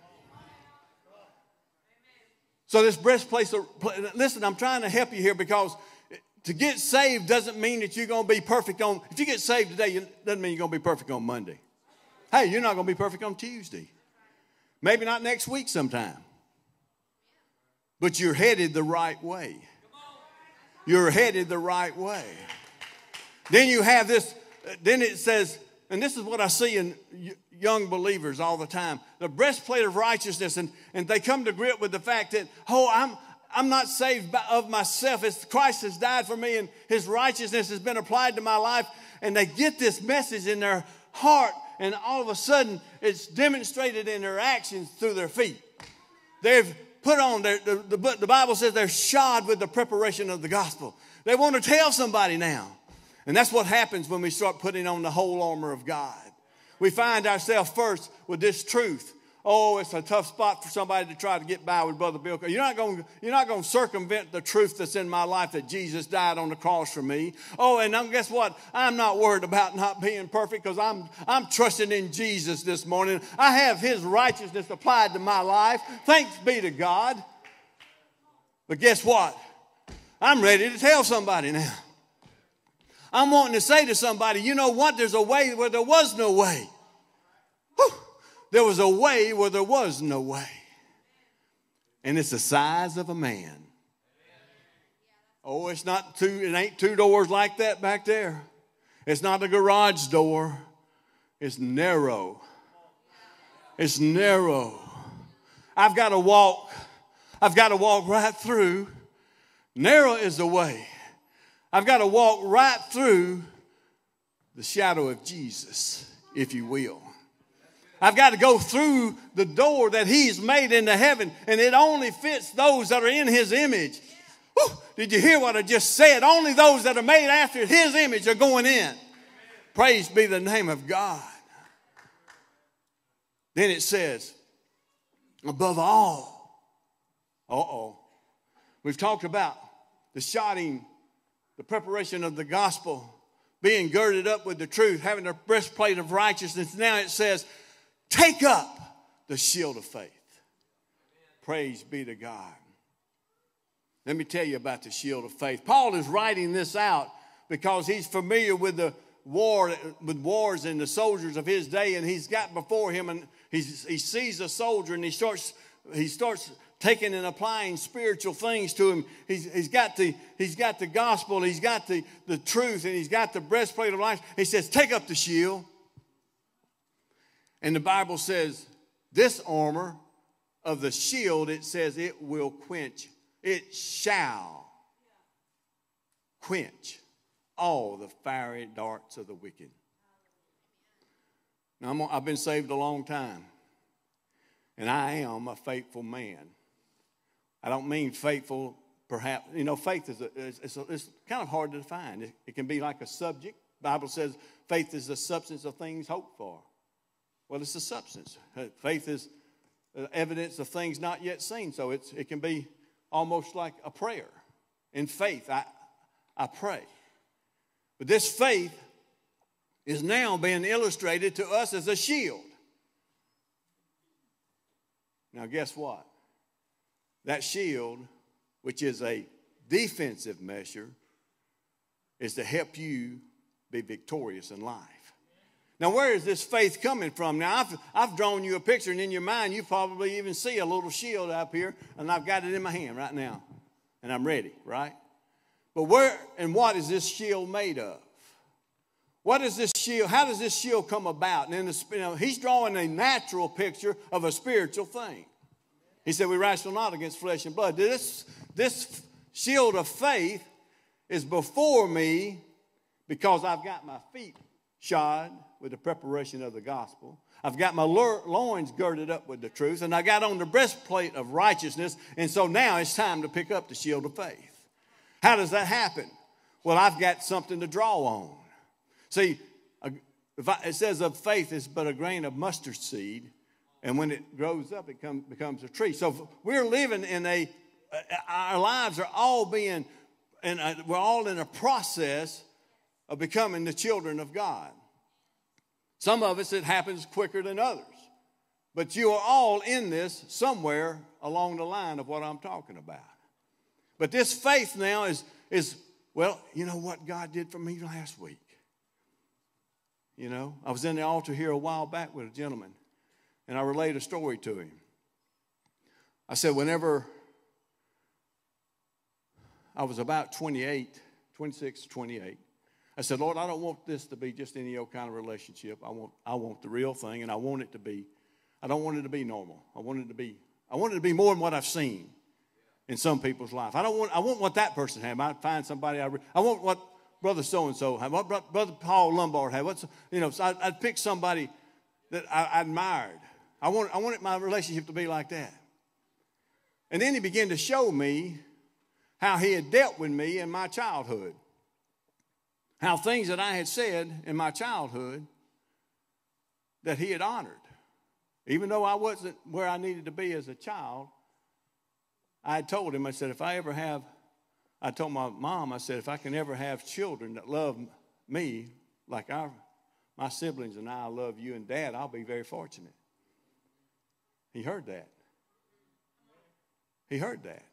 So this breastplate, listen, I'm trying to help you here, because to get saved doesn't mean that you're going to be perfect if you get saved today, it doesn't mean you're going to be perfect on Monday. Hey, you're not going to be perfect on Tuesday. Maybe not next week sometime. But you're headed the right way. You're headed the right way. Then you have this, then it says, and this is what I see in young believers all the time, the breastplate of righteousness, and they come to grip with the fact that, I'm not saved of myself. It's Christ has died for me, and his righteousness has been applied to my life, and they get this message in their heart, and all of a sudden it's demonstrated in their actions through their feet. They've put on, the Bible says they're shod with the preparation of the gospel. They want to tell somebody now. And that's what happens when we start putting on the whole armor of God. We find ourselves first with this truth. Oh, it's a tough spot for somebody to try to get by with Brother Bill. You're not going to circumvent the truth that's in my life, that Jesus died on the cross for me. Oh, and guess what? I'm not worried about not being perfect, because I'm trusting in Jesus this morning. I have his righteousness applied to my life. Thanks be to God. But guess what? I'm ready to tell somebody now. I'm wanting to say to somebody, you know what? There's a way where there was no way. Whew. There was a way where there was no way. And it's the size of a man. Oh, it ain't two doors like that back there. It's not a garage door. It's narrow. It's narrow. I've got to walk right through. Narrow is the way. I've got to walk right through the shadow of Jesus, if you will. I've got to go through the door that he's made into heaven, and it only fits those that are in his image. Whew, did you hear what I just said? Only those that are made after his image are going in. Praise be the name of God. Then it says, above all, we've talked about the shodding, the preparation of the gospel, being girded up with the truth, having a breastplate of righteousness. Now it says, take up the shield of faith. Praise be to God. Let me tell you about the shield of faith. Paul is writing this out because he's familiar with the wars and the soldiers of his day, and he's got before him, and he sees a soldier, and he starts taking and applying spiritual things to him. He's got the gospel, he's got the truth, and he's got the breastplate of life. He says, take up the shield. And the Bible says, this armor of the shield, it says it will quench. It shall quench all the fiery darts of the wicked. Now, I've been saved a long time, and I am a faithful man. I don't mean faithful, perhaps. You know, faith it's kind of hard to define. It can be like a subject. The Bible says faith is the substance of things hoped for. Well, it's a substance. Faith is evidence of things not yet seen. So it can be almost like a prayer. In faith, I pray. But this faith is now being illustrated to us as a shield. Now, guess what? That shield, which is a defensive measure, is to help you be victorious in life. Now, where is this faith coming from? Now, I've drawn you a picture, and in your mind, you probably even see a little shield up here, and I've got it in my hand right now, and I'm ready, right? But where and what is this shield made of? What is this shield? How does this shield come about? And he's drawing a natural picture of a spiritual thing. He said, we wrestle not against flesh and blood. This shield of faith is before me because I've got my feet shod with the preparation of the gospel. I've got my loins girded up with the truth, and I got on the breastplate of righteousness, and so now it's time to pick up the shield of faith. How does that happen? Well, I've got something to draw on. See, it says of faith is but a grain of mustard seed, and when it grows up, it becomes a tree. So we're living in our lives are all being, and we're all in a process of becoming the children of God. Some of us, it happens quicker than others. But you are all in this somewhere along the line of what I'm talking about. But this faith now is well, you know what God did for me last week? You know, I was in the altar here a while back with a gentleman, and I relayed a story to him. I said, whenever I was about 26, 28, I said, Lord, I don't want this to be just any old kind of relationship. I want the real thing, and I want it to be, I don't want it to be normal. I want it to be more than what I've seen in some people's life. I want what that person had. I find somebody, I want what Brother so-and-so had, what Brother Paul Lombard had. So I'd pick somebody that I admired. I wanted my relationship to be like that. And then he began to show me how he had dealt with me in my childhood. How things that I had said in my childhood that he had honored. Even though I wasn't where I needed to be as a child, I had told him, I said, I told my mom, I said, if I can ever have children that love me like my siblings and I love you and Dad, I'll be very fortunate. He heard that. He heard that.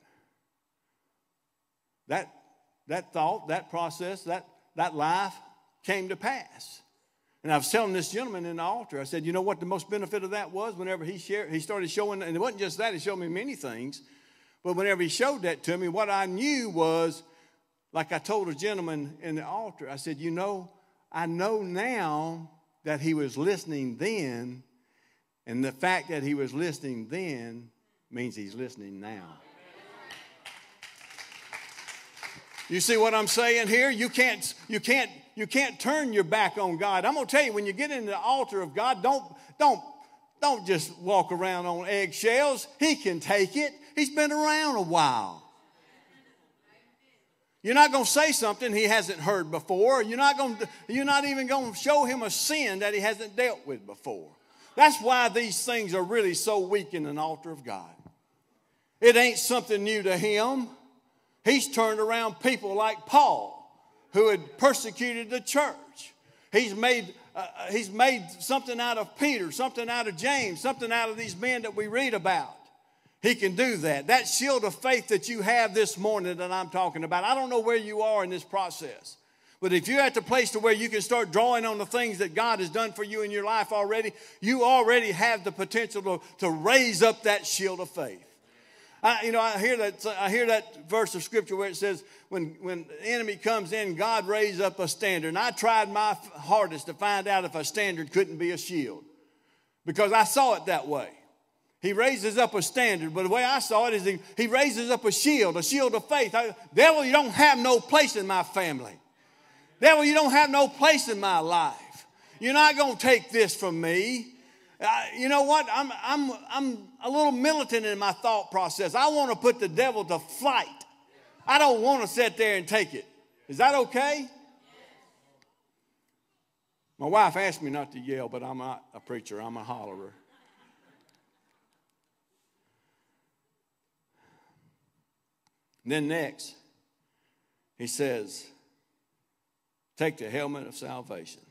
That thought, that process, that life came to pass. And I was telling this gentleman in the altar, I said, you know what the most benefit of that was? Whenever he started showing, and it wasn't just that, he showed me many things. But whenever he showed that to me, what I knew was, like I told a gentleman in the altar, I said, you know, I know now that he was listening then, and the fact that he was listening then means he's listening now. You see what I'm saying here? You can't turn your back on God. I'm going to tell you, when you get into the altar of God, don't just walk around on eggshells. He can take it. He's been around a while. You're not going to say something he hasn't heard before. You're not even going to show him a sin that he hasn't dealt with before. That's why these things are really so weak in an altar of God. It ain't something new to him. He's turned around people like Paul, who had persecuted the church. He's made something out of Peter, something out of James, something out of these men that we read about. He can do that. That shield of faith that you have this morning that I'm talking about, I don't know where you are in this process. But if you're at the place to where you can start drawing on the things that God has done for you in your life already, you already have the potential to raise up that shield of faith. I hear that verse of Scripture where it says, when the enemy comes in, God raised up a standard. And I tried my hardest to find out if a standard couldn't be a shield, because I saw it that way. He raises up a standard, but the way I saw it is he raises up a shield of faith. Devil, you don't have no place in my family. Devil, you don't have no place in my life. You're not going to take this from me. You know what? I'm a little militant in my thought process. I want to put the devil to flight. I don't want to sit there and take it. Is that okay? My wife asked me not to yell, but I'm not a preacher. I'm a hollerer. And then next, he says, take the helmet of salvation.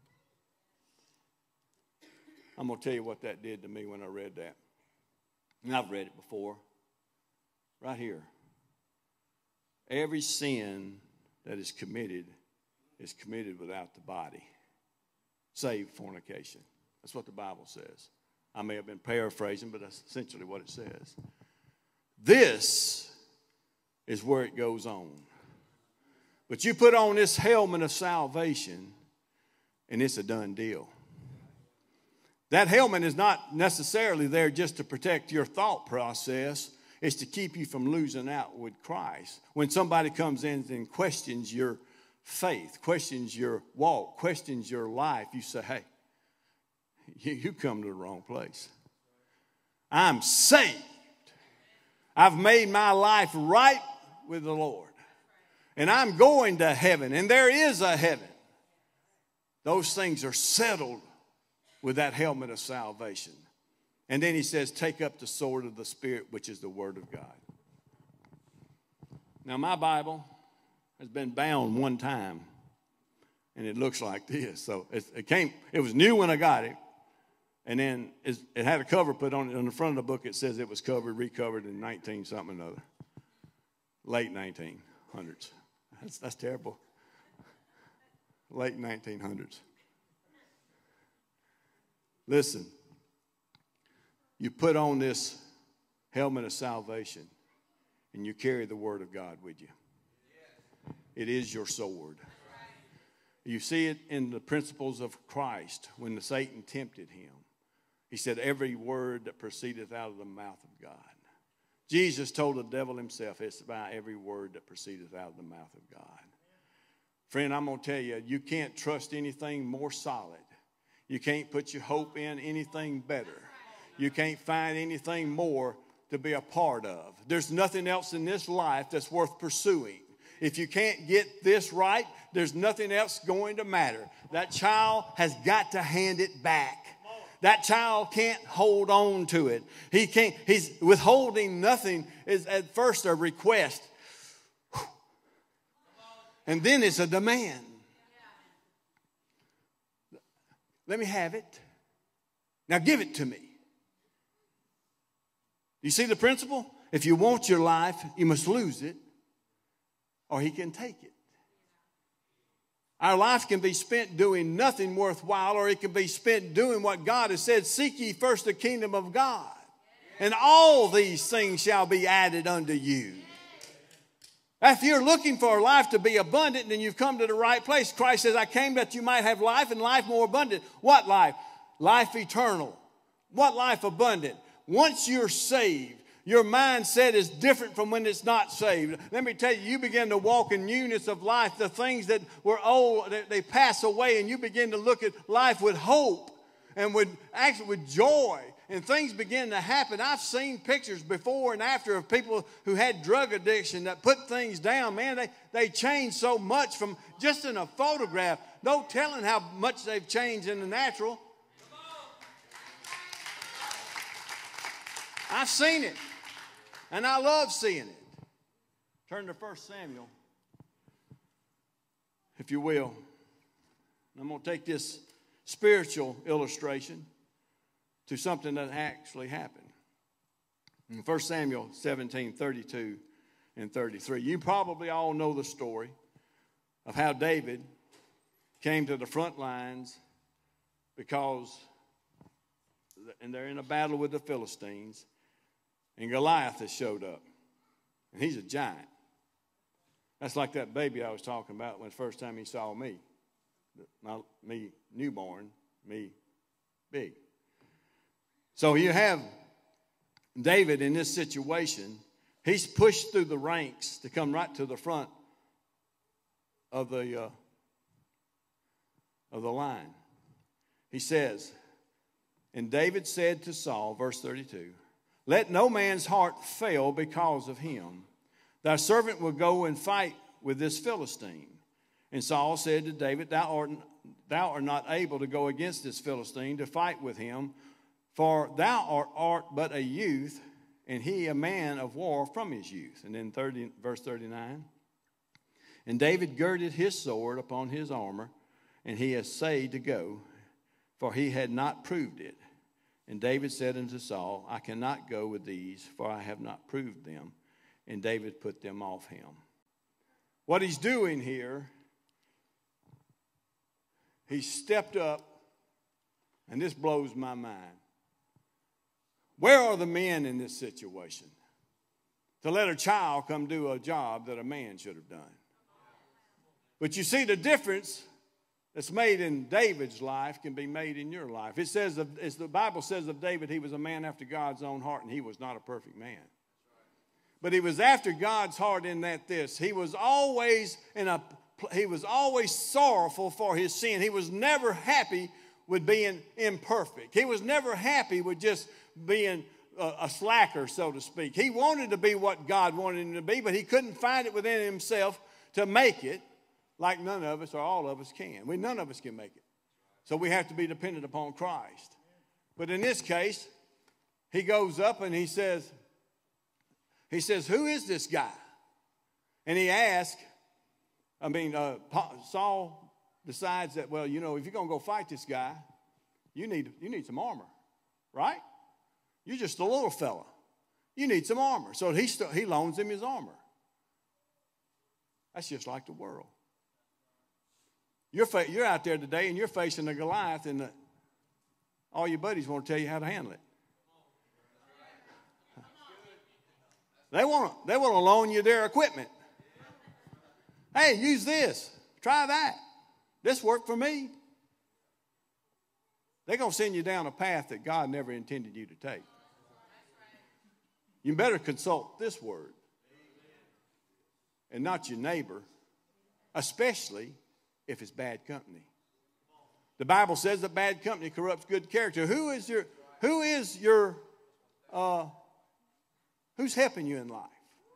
I'm going to tell you what that did to me when I read that. And I've read it before. Right here. Every sin that is committed without the body, save fornication. That's what the Bible says. I may have been paraphrasing, but that's essentially what it says. This is where it goes on. But you put on this helmet of salvation, and it's a done deal. That helmet is not necessarily there just to protect your thought process. It's to keep you from losing out with Christ. When somebody comes in and questions your faith, questions your walk, questions your life, you say, hey, you come to the wrong place. I'm saved. I've made my life right with the Lord. And I'm going to heaven, and there is a heaven. Those things are settled with that helmet of salvation. And then he says, take up the sword of the Spirit, which is the Word of God. Now, my Bible has been bound one time, and it looks like this. So it was new when I got it, and then it had a cover put on it. On the front of the book, it says it was recovered in 19-something or other. Late 1900s. That's terrible. Late 1900s. Listen, you put on this helmet of salvation and you carry the Word of God with you. It is your sword. You see it in the principles of Christ when Satan tempted him. He said, every word that proceedeth out of the mouth of God. Jesus told the devil himself, it's by every word that proceedeth out of the mouth of God. Friend, I'm going to tell you, you can't trust anything more solid. You can't put your hope in anything better. You can't find anything more to be a part of. There's nothing else in this life that's worth pursuing. If you can't get this right, there's nothing else going to matter. That child has got to hand it back. That child can't hold on to it. He's withholding nothing is at first a request. And then it's a demand. Let me have it. Now give it to me. You see the principle? If you want your life, you must lose it, or he can take it. Our life can be spent doing nothing worthwhile, or it can be spent doing what God has said. Seek ye first the kingdom of God, and all these things shall be added unto you. If you're looking for a life to be abundant, then you've come to the right place. Christ says, I came that you might have life and life more abundant. What life? Life eternal. What life abundant? Once you're saved, your mindset is different from when it's not saved. Let me tell you, you begin to walk in newness of life. The things that were old, they pass away, and you begin to look at life with hope and with joy. And things begin to happen. I've seen pictures before and after of people who had drug addiction that put things down. Man, they changed so much from just in a photograph. No telling how much they've changed in the natural. I've seen it. And I love seeing it. Turn to 1 Samuel, if you will. I'm going to take this spiritual illustration to something that actually happened. In 1 Samuel 17, 32 and 33. You probably all know the story of how David came to the front lines and they're in a battle with the Philistines, and Goliath has showed up. And he's a giant. That's like that baby I was talking about when the first time he saw me. Me newborn, me big. So you have David in this situation. He's pushed through the ranks to come right to the front of the of the line. He says, and David said to Saul, verse 32, let no man's heart fail because of him. Thy servant will go and fight with this Philistine. And Saul said to David, thou art not able to go against this Philistine to fight with him, for thou art but a youth, and he a man of war from his youth. And then verse 39, and David girded his sword upon his armor, and he essayed to go, for he had not proved it. And David said unto Saul, I cannot go with these, for I have not proved them. And David put them off him. What he's doing here, he stepped up, and this blows my mind. Where are the men in this situation to let a child come do a job that a man should have done? But you see, the difference that's made in David's life can be made in your life. It says, as the Bible says of David, he was a man after God's own heart, and he was not a perfect man. But he was after God's heart in that he was always sorrowful for his sin. He was never happy with being imperfect. He was never happy with just being a slacker, so to speak. He wanted to be what God wanted him to be, but he couldn't find it within himself to make it. Like none of us or all of us can. None of us can make it. So we have to be dependent upon Christ. But in this case, he goes up and he says, who is this guy? And he asks, Saul decides that, well, if you're going to go fight this guy, you need some armor, right? You're just a little fella. You need some armor. So he loans him his armor. That's just like the world. You're out there today and you're facing a Goliath, and all your buddies want to tell you how to handle it. They want to loan you their equipment. Hey, use this. Try that. This worked for me. They're going to send you down a path that God never intended you to take. You better consult this word and not your neighbor, especially if it's bad company. The Bible says that bad company corrupts good character. Who's helping you in life?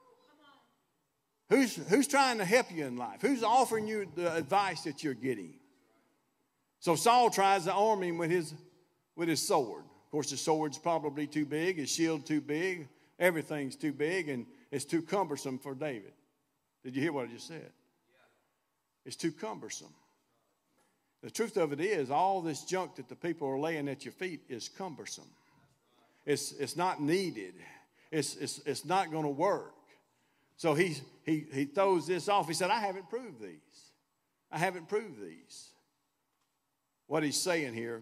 Who's trying to help you in life? Who's offering you the advice that you're getting? So Saul tries to arm him with his sword. Of course, the sword's probably too big, his shield too big, everything's too big, and it's too cumbersome for David. Did you hear what I just said? It's too cumbersome. The truth of it is, all this junk that the people are laying at your feet is cumbersome. It's not needed. It's not going to work. So he throws this off. He said, I haven't proved these. I haven't proved these. What he's saying here,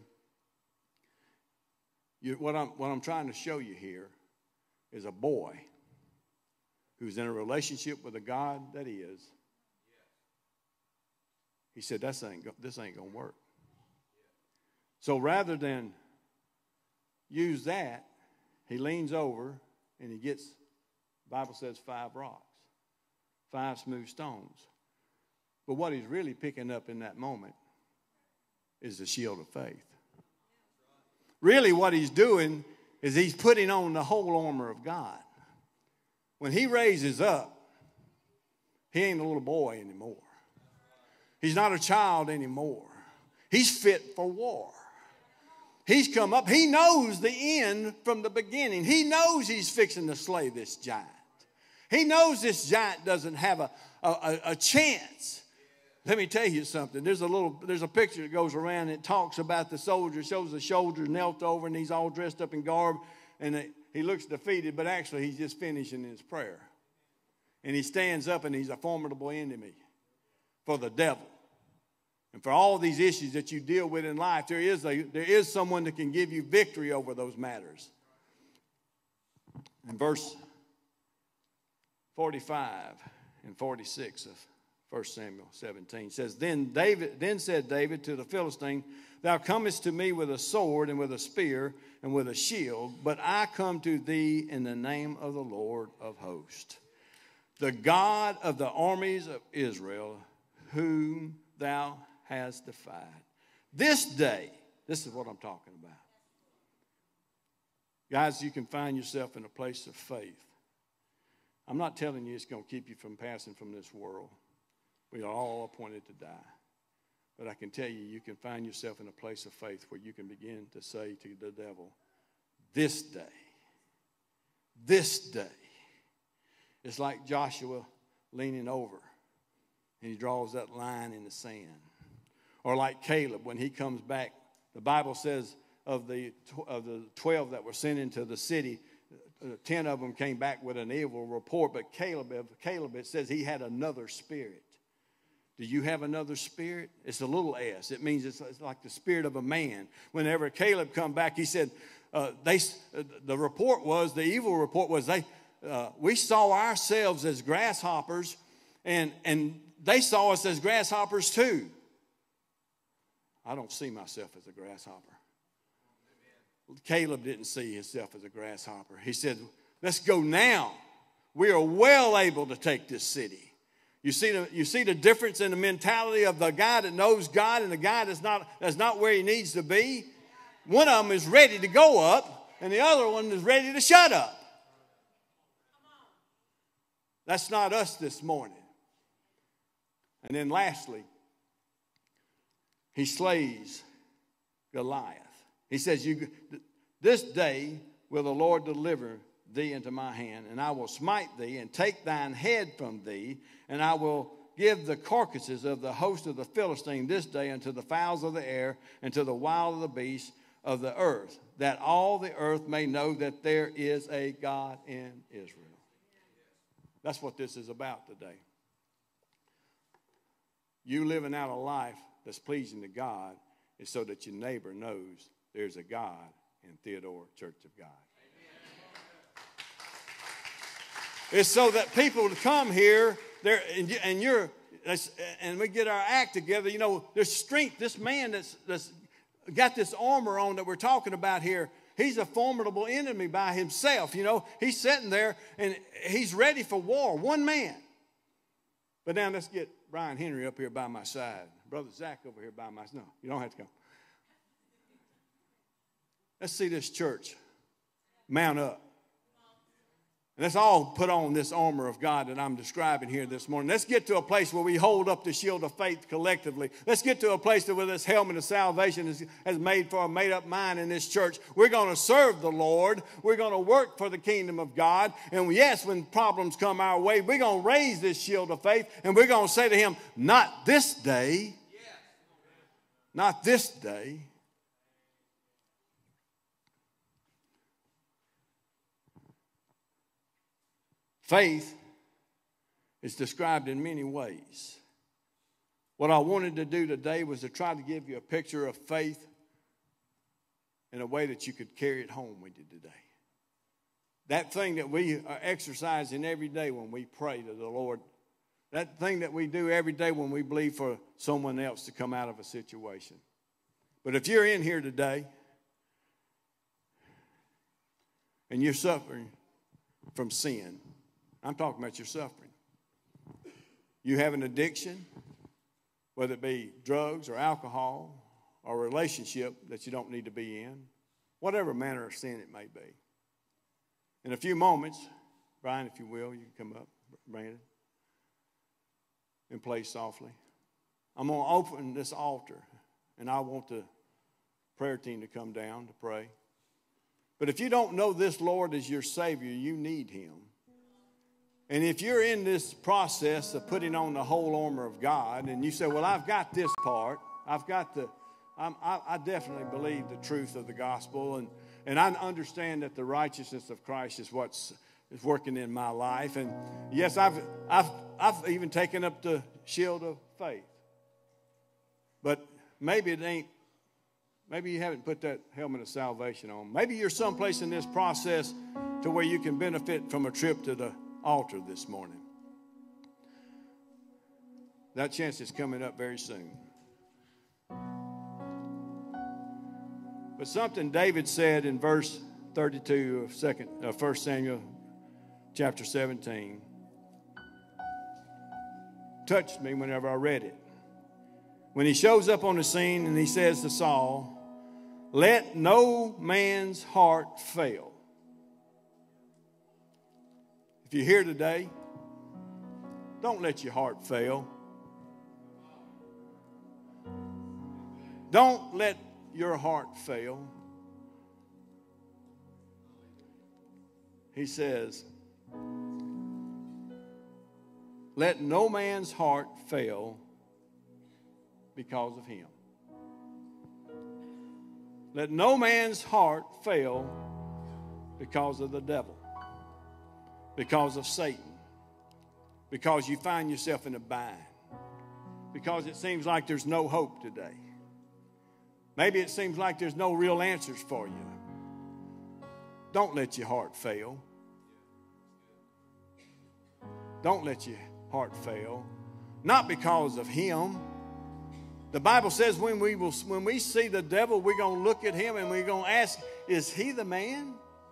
what I'm trying to show you here is a boy who's in a relationship with a God that is. He said, this ain't going to work. So rather than use that, he leans over and he gets, the Bible says, 5 rocks, 5 smooth stones. But what he's really picking up in that moment is the shield of faith. Really what he's doing is he's putting on the whole armor of God. When he raises up, he ain't a little boy anymore. He's not a child anymore. He's fit for war. He's come up. He knows the end from the beginning. He knows he's fixing to slay this giant. He knows this giant doesn't have a chance. Let me tell you something. There's a picture that goes around and it talks about the soldier. It shows the soldier knelt over and he's all dressed up in garb. And he looks defeated, but actually he's just finishing his prayer. And he stands up and he's a formidable enemy for the devil. And for all these issues that you deal with in life, there is someone that can give you victory over those matters. In verse 45 and 46 of 1 Samuel 17 says, Then said David to the Philistine, Thou comest to me with a sword and with a spear and with a shield, but I come to thee in the name of the Lord of hosts, the God of the armies of Israel, whom thou hast defied. This day, this is what I'm talking about. Guys, you can find yourself in a place of faith. I'm not telling you it's going to keep you from passing from this world. We are all appointed to die. But I can tell you, you can find yourself in a place of faith where you can begin to say to the devil, this day, it's like Joshua leaning over and he draws that line in the sand. Or like Caleb when he comes back, the Bible says of the 12 that were sent into the city, 10 of them came back with an evil report, but Caleb, it says he had another spirit. Do you have another spirit? It's a little s. It means it's like the spirit of a man. Whenever Caleb come back, he said, the evil report was we saw ourselves as grasshoppers, and they saw us as grasshoppers too. I don't see myself as a grasshopper. Caleb didn't see himself as a grasshopper. He said, let's go now. We are well able to take this city. You see the difference in the mentality of the guy that knows God and the guy that's not where he needs to be? One of them is ready to go up, and the other one is ready to shut up. That's not us this morning. And then lastly, he slays Goliath. He says, this day will the Lord deliver thee into my hand, and I will smite thee and take thine head from thee, and I will give the carcasses of the host of the Philistine this day unto the fowls of the air and to the wild of the beasts of the earth, that all the earth may know that there is a God in Israel. That's what this is about today. You living out a life that's pleasing to God is so that your neighbor knows there's a God in Theodore Church of God. It's so that people come here there and we get our act together. You know, there's strength. This man that's got this armor on that we're talking about here, he's a formidable enemy by himself. You know, he's sitting there and he's ready for war. One man. But now let's get Brian Henry up here by my side. Brother Zach over here by my side. No, you don't have to come. Let's see this church mount up. And let's all put on this armor of God that I'm describing here this morning. Let's get to a place where we hold up the shield of faith collectively. Let's get to a place where this helmet of salvation is made for a made-up mind in this church. We're going to serve the Lord. We're going to work for the kingdom of God. And yes, when problems come our way, we're going to raise this shield of faith, and we're going to say to him, not this day. Not this day. Faith is described in many ways. What I wanted to do today was to try to give you a picture of faith in a way that you could carry it home with you today. That thing that we are exercising every day when we pray to the Lord, that thing that we do every day when we believe for someone else to come out of a situation. But if you're in here today and you're suffering from sin, I'm talking about your suffering. You have an addiction, whether it be drugs or alcohol or a relationship that you don't need to be in, whatever manner of sin it may be. In a few moments, Brian, if you will, you can come up, Brandon, and play softly. I'm going to open this altar, and I want the prayer team to come down to pray. But if you don't know this Lord as your Savior, you need him. And if you're in this process of putting on the whole armor of God, and you say, well, I've got this part, I definitely believe the truth of the gospel, and I understand that the righteousness of Christ is what's working in my life. And yes, I've even taken up the shield of faith. But maybe you haven't put that helmet of salvation on. Maybe you're someplace in this process to where you can benefit from a trip to the altar this morning. That chance is coming up very soon. But something David said in verse 32 of 1 Samuel chapter 17 touched me whenever I read it. when he shows up on the scene and he says to Saul, let no man's heart fail. If you're here today, don't let your heart fail. Don't let your heart fail. He says, let no man's heart fail because of him. Let no man's heart fail because of the devil, because of Satan, because you find yourself in a bind, because it seems like there's no hope today. Maybe it seems like there's no real answers for you. Don't let your heart fail. Don't let your heart fail. Not because of him. The Bible says when we see the devil, we're going to look at him and we're going to ask, is he the man?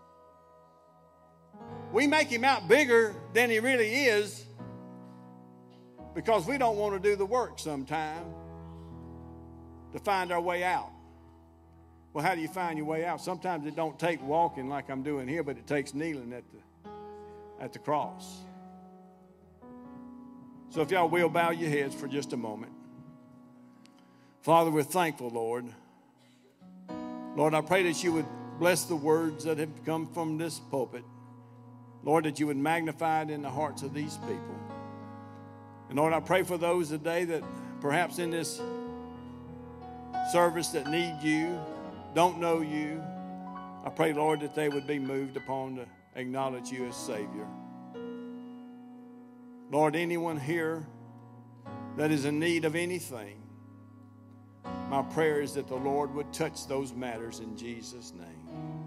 We make him out bigger than he really is because we don't want to do the work sometime to find our way out. Well, how do you find your way out? Sometimes it don't take walking like I'm doing here, but it takes kneeling at the cross. So if y'all will bow your heads for just a moment. Father, we're thankful, Lord. Lord, I pray that you would bless the words that have come from this pulpit. Lord, that you would magnify it in the hearts of these people. And Lord, I pray for those today that perhaps in this service that need you, don't know you. I pray, Lord, that they would be moved upon to acknowledge you as Savior. Lord, anyone here that is in need of anything, my prayer is that the Lord would touch those matters in Jesus' name.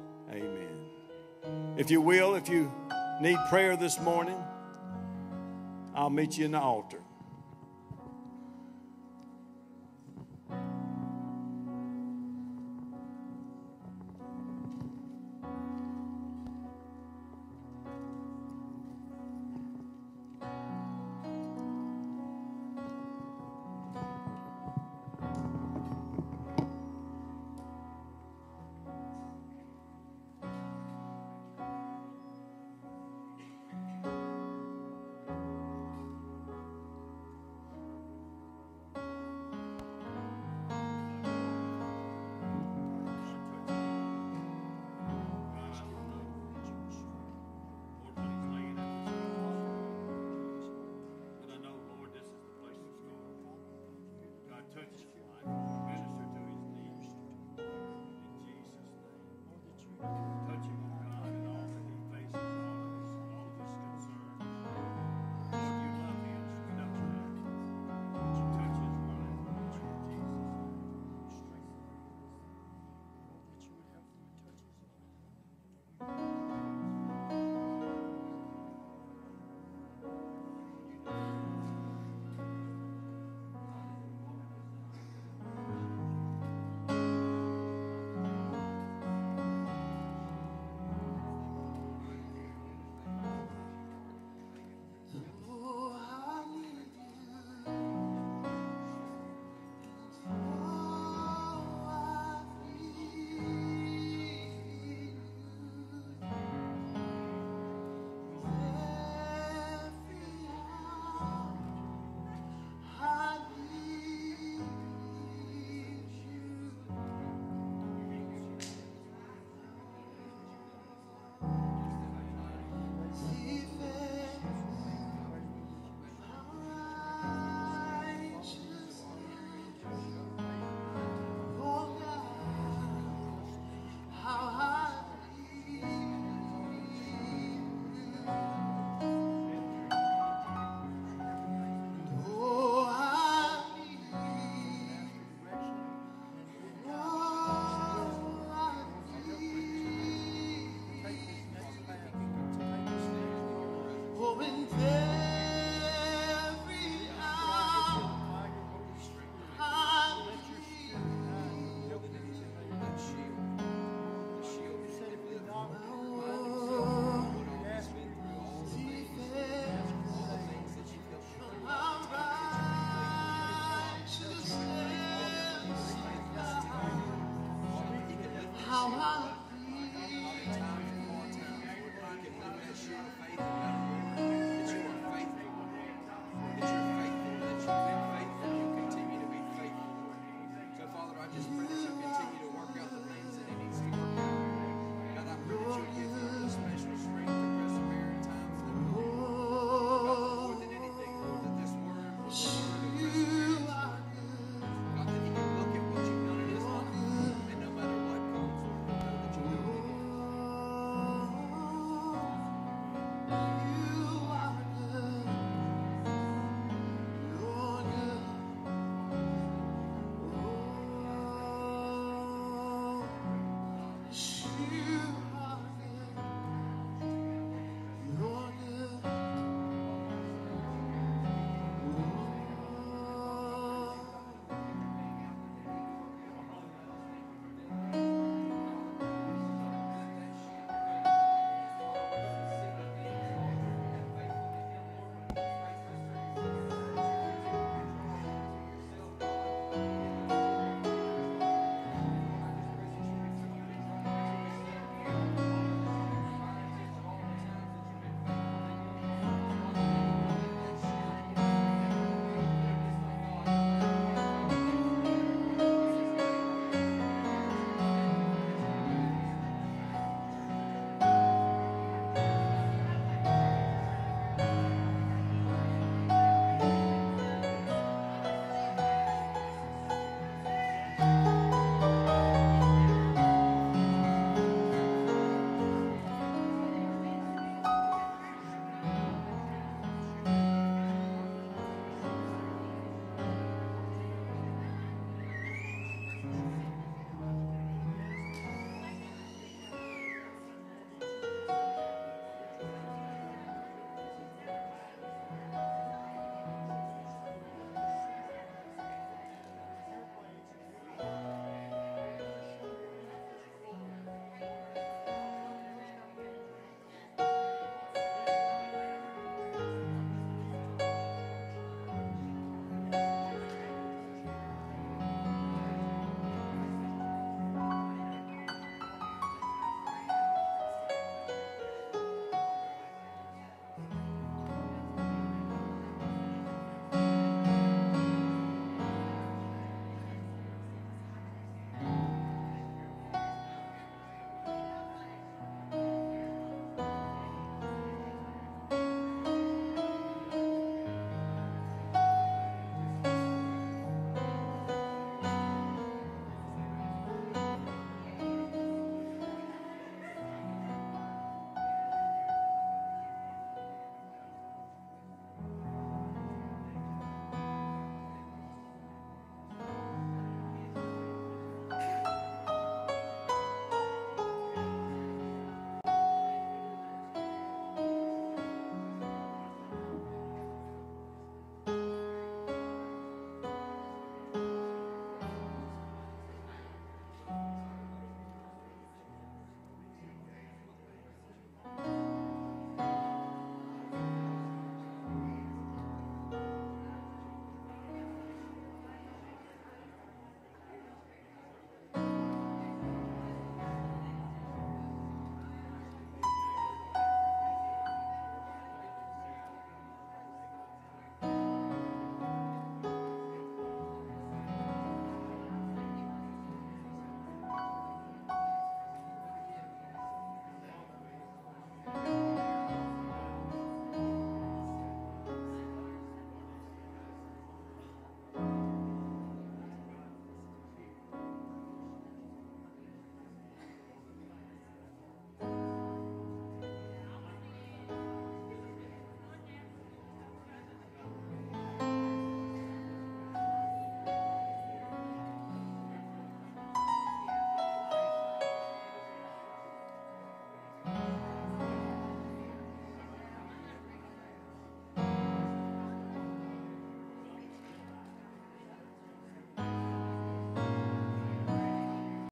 Amen. If you will, if you need prayer this morning, I'll meet you in the altar.